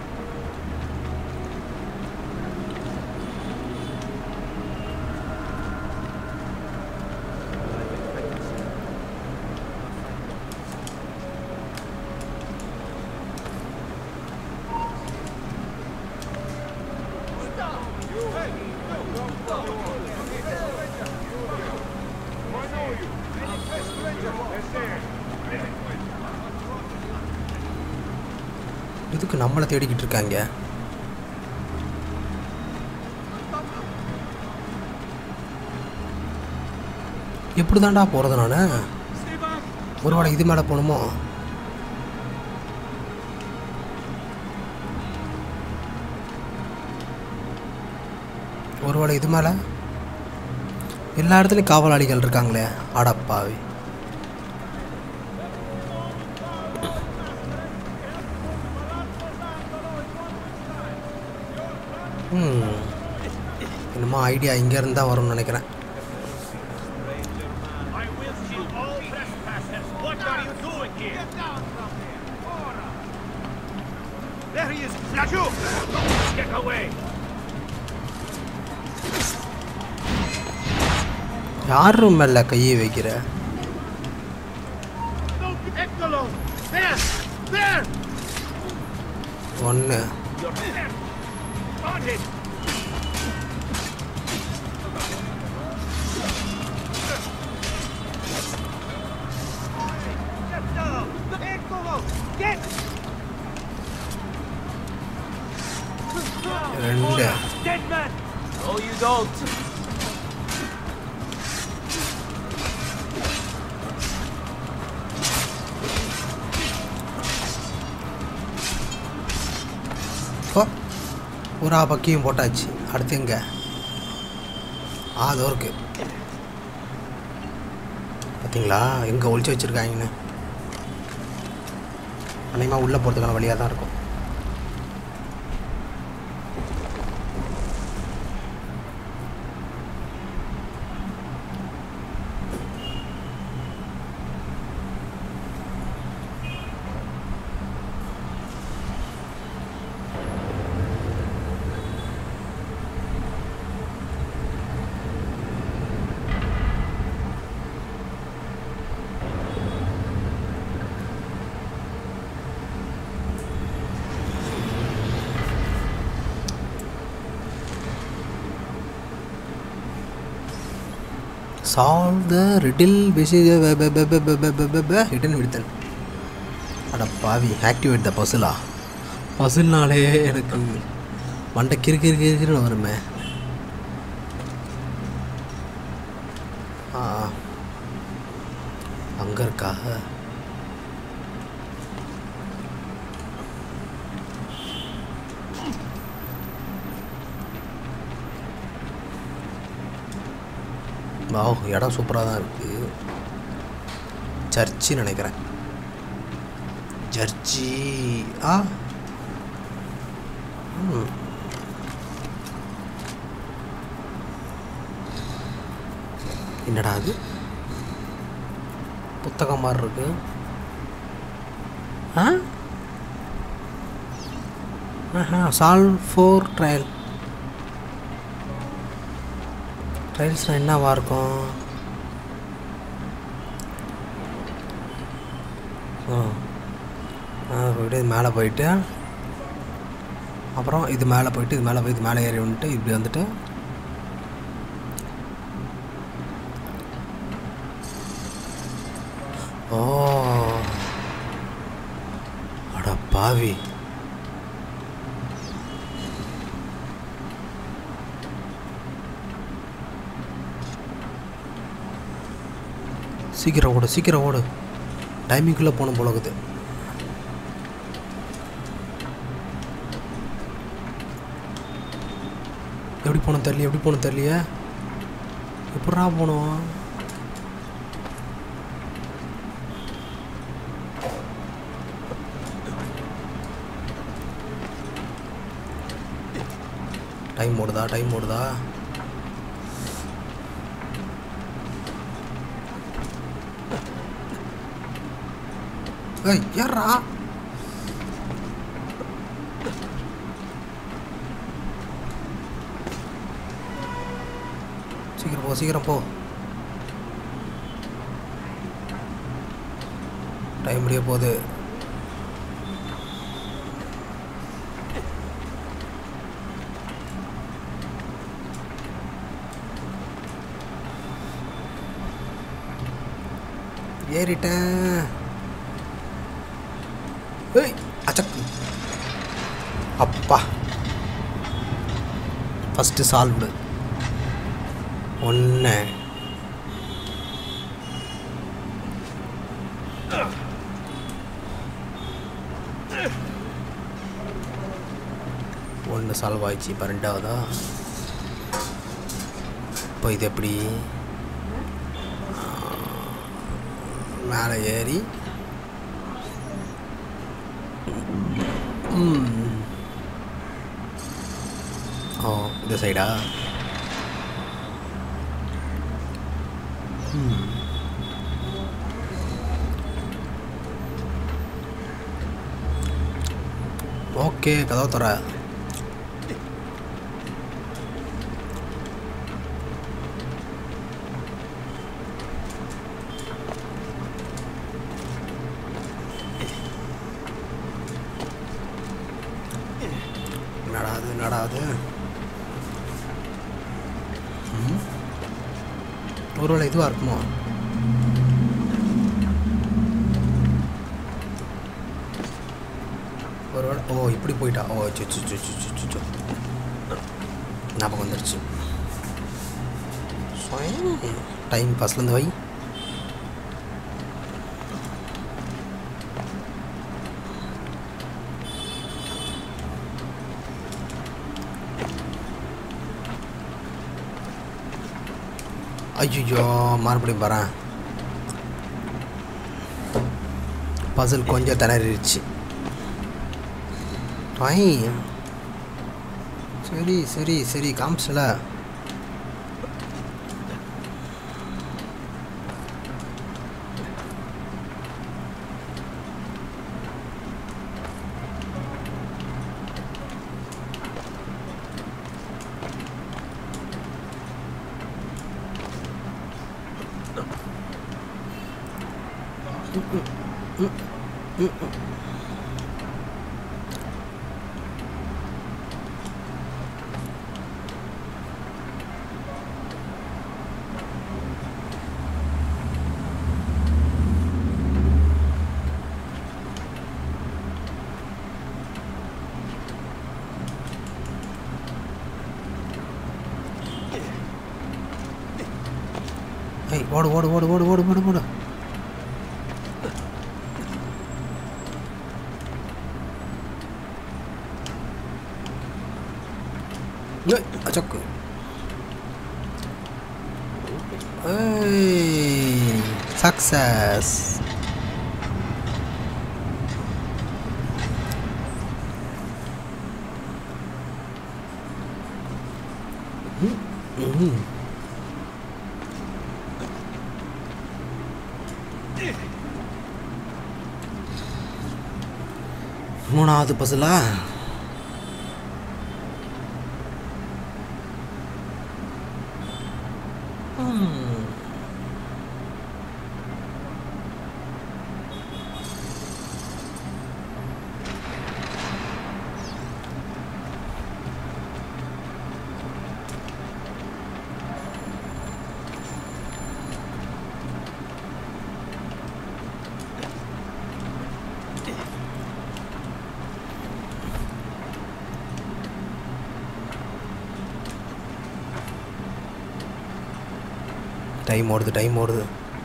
இதுக்கு நம்மளை தேடிக்கிட்டு இருக்காங்க. எப்படி தாண்டா போகிறது? நான் ஒருவேளை இது மேலே போகணுமோ? ஒருவேளை இது மேலே எல்லா இடத்துலையும் காவலாளிகள் இருக்காங்களே. அடப்பாவி. என்னமோ ஐடியா இங்கேருந்து தான் வரும்னு நினைக்கிறேன். யாரும் மேல கையை வைக்கிற? ஒன்று don't. ஒரு பக்கியும் போட்டாச்சு. அடுத்து எங்க? அதோ இருக்கு. பார்த்தீங்களா எங்கே ஒழிச்சு வச்சுருக்காங்கன்னு? அநேகமாக உள்ளே போகிறதுக்கான வழியாக தான் இருக்கும். Solve the riddle hidden within. அட பாவி, ஆக்டிவேட் த பசிலா. பசில்னாலே எனக்கு மண்டை கிறுக்கிறுன்னு வருமே. அங்கே இருக்கா? வாவ், இடம் சூப்பராக தான் இருக்குது. சர்ச்சு நினைக்கிறேன். சர்ச்சி. என்னடா அது? புத்தகம் மாதிரி இருக்கு. Solve four trial. ட்ரையல்ஸ்னால் என்னவா இருக்கும்? போய்ட்டு இது மேலே போயிட்டு அப்புறம் இது மேலே போயிட்டு இது மேலே போய் இது மேலே ஏறி வந்துட்டு இப்படி வந்துட்டு ஓ அட பாவி. சீக்கிரம் ஓடு, சீக்கிரம் ஓடு. டைமிங்குள்ளே போகணும் போல இருக்குது. எப்படி போகணும் தெரியல, எப்படி போகணும் தெரியலையே. எப்படா போகணும்? டைம் ஓடுதா, டைம் ஓடுதா? யாரா? சீக்கிரம் போ, சீக்கிரம் போ. டைம் முடிய போகுது. ஏறிட்டேன். அச்சக்கு அப்பா. First solved. ஒன்று சால்வ் ஆயிடுச்சு. இப்போ ரெண்டாவதா? இப்போ இது எப்படி மேலே ஏறி ஓ இந்த சைடா? ஓகே, கதவை தர. நடாது ஒருவேளை இதுவாக இருக்குமோ? ஒருவேளை ஓ இப்படி போயிட்டா. ஓ சோ ஞாபகம் வந்துடுச்சு. டைம் பாஸ்லேருந்து வை. ஐயோ மறுபடியும் பாறேன். பசில் கொஞ்சம் திணறிடுச்சு. சரி சரி சரி காமிச்சல. ஓடு ஓடு ஓடு ஓடு ஓடு ஓடு ஓடு. அச்சக்கு சக்சஸ். மூணாவது பசிலா? டைம் ஓடுது டைம் ஓடுது.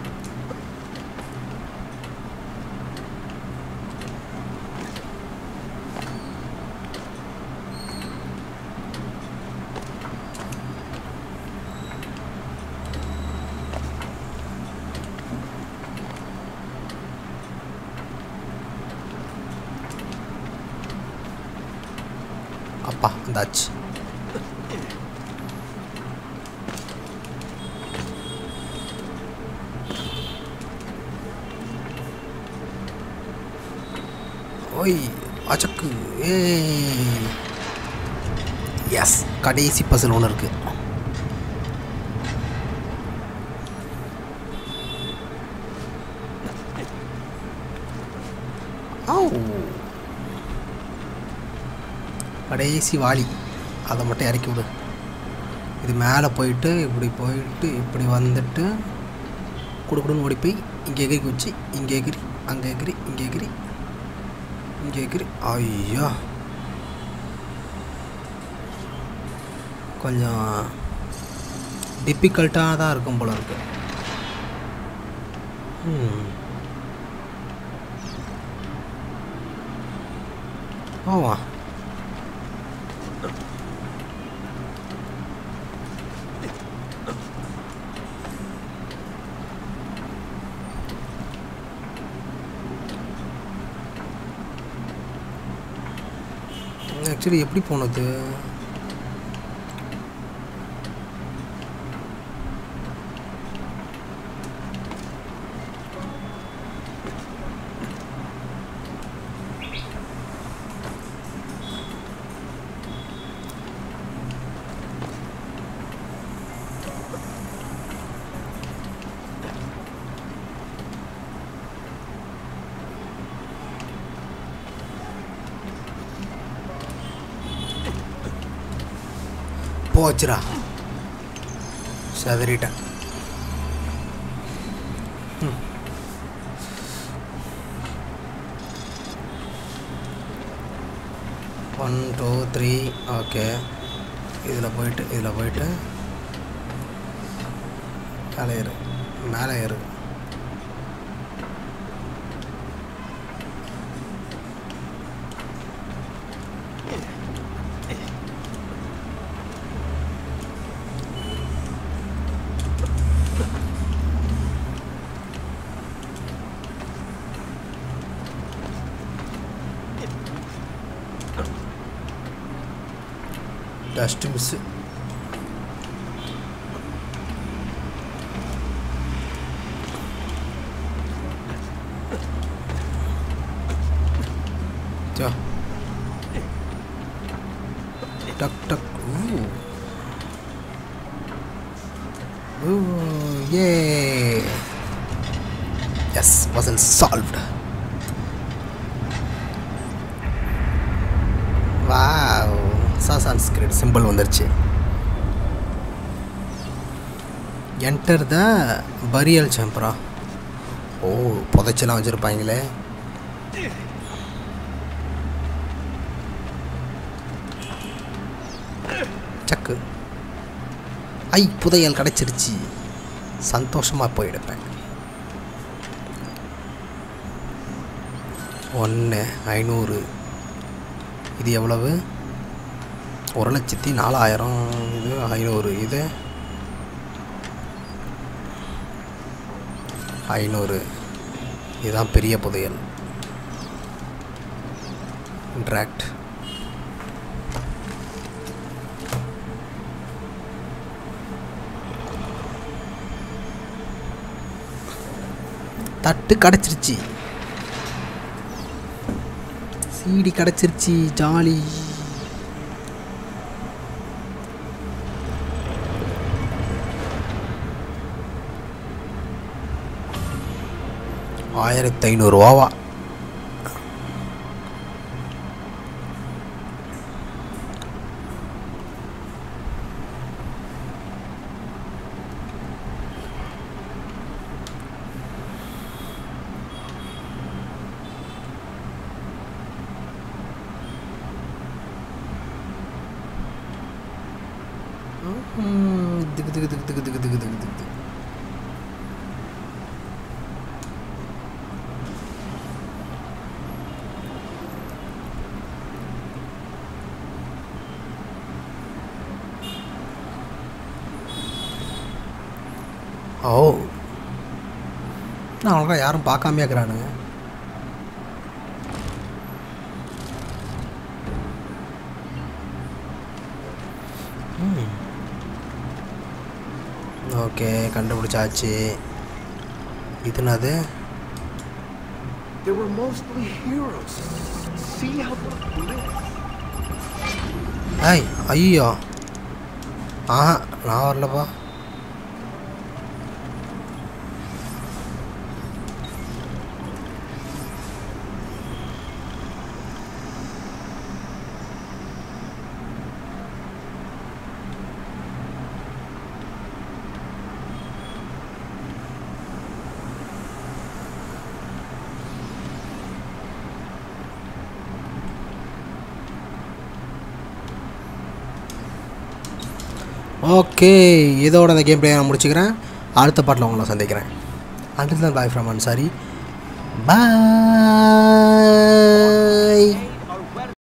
அப்பா வந்தாச்சு. ஓய் அச்சக்கு. எஸ் கடைசி பசில் ஒன்று இருக்கு. கடைசி வாளி அதை மட்டும் இறக்கி விடு. இது மேலே போயிட்டு இப்படி வந்துட்டு கொடுக்கணுன்னு ஓடி போய் இங்கே எகிரி குச்சி, இங்கே எகிரி, அங்கே எகிரி, இங்கே எகிரி, இங்கே எகிரி. ஐயோ கொஞ்சம் டிஃபிகல்ட்டாக தான் இருக்கும் போல இருக்கு. ஓவா ஆக்சுவலி எப்படி போனது? போச்சுரா, சதறிட்டேன். 1 2 3. ஓகே, இதில் போயிட்டு மேலே ஏறு. Just miss. Tuck, tuck. Ooh. Ooh, yay. Yes, puzzle solved. Wow. Sanskrit symbol வந்துருச்சு. Enter the burial chamber. ஓ, புதைச்சலாம் வச்சிருப்பாங்களே. சக்கு. ஐ, புதையல் கிடைச்சிருச்சு. சந்தோஷமா போயிடுறேன். 1,500. இது எவ்வளவு? 1,04,000. இது 500. இது 500. இதுதான் பெரிய புதையல். இன்ட்ராக்ட். தட்டு கிடச்சிருச்சு. சீடி கிடச்சிருச்சு. ஜாலி. $1,500. ஓ, நான் அவங்கள யாரும் பார்க்காமையா இருக்கிறானுங்க. ஓகே, கண்டுபிடிச்சாச்சு. இதுனது? They were mostly heroes. See how they live. ஐய், ஐயோ. ஆஹா, நான் வரலப்பா. ஓகே, இதோட இந்த கேம் பிளே நான் முடிச்சுக்கிறேன். அடுத்த பாட்டில் உங்களை சந்திக்கிறேன். Until then, bye from Ansari. Bye.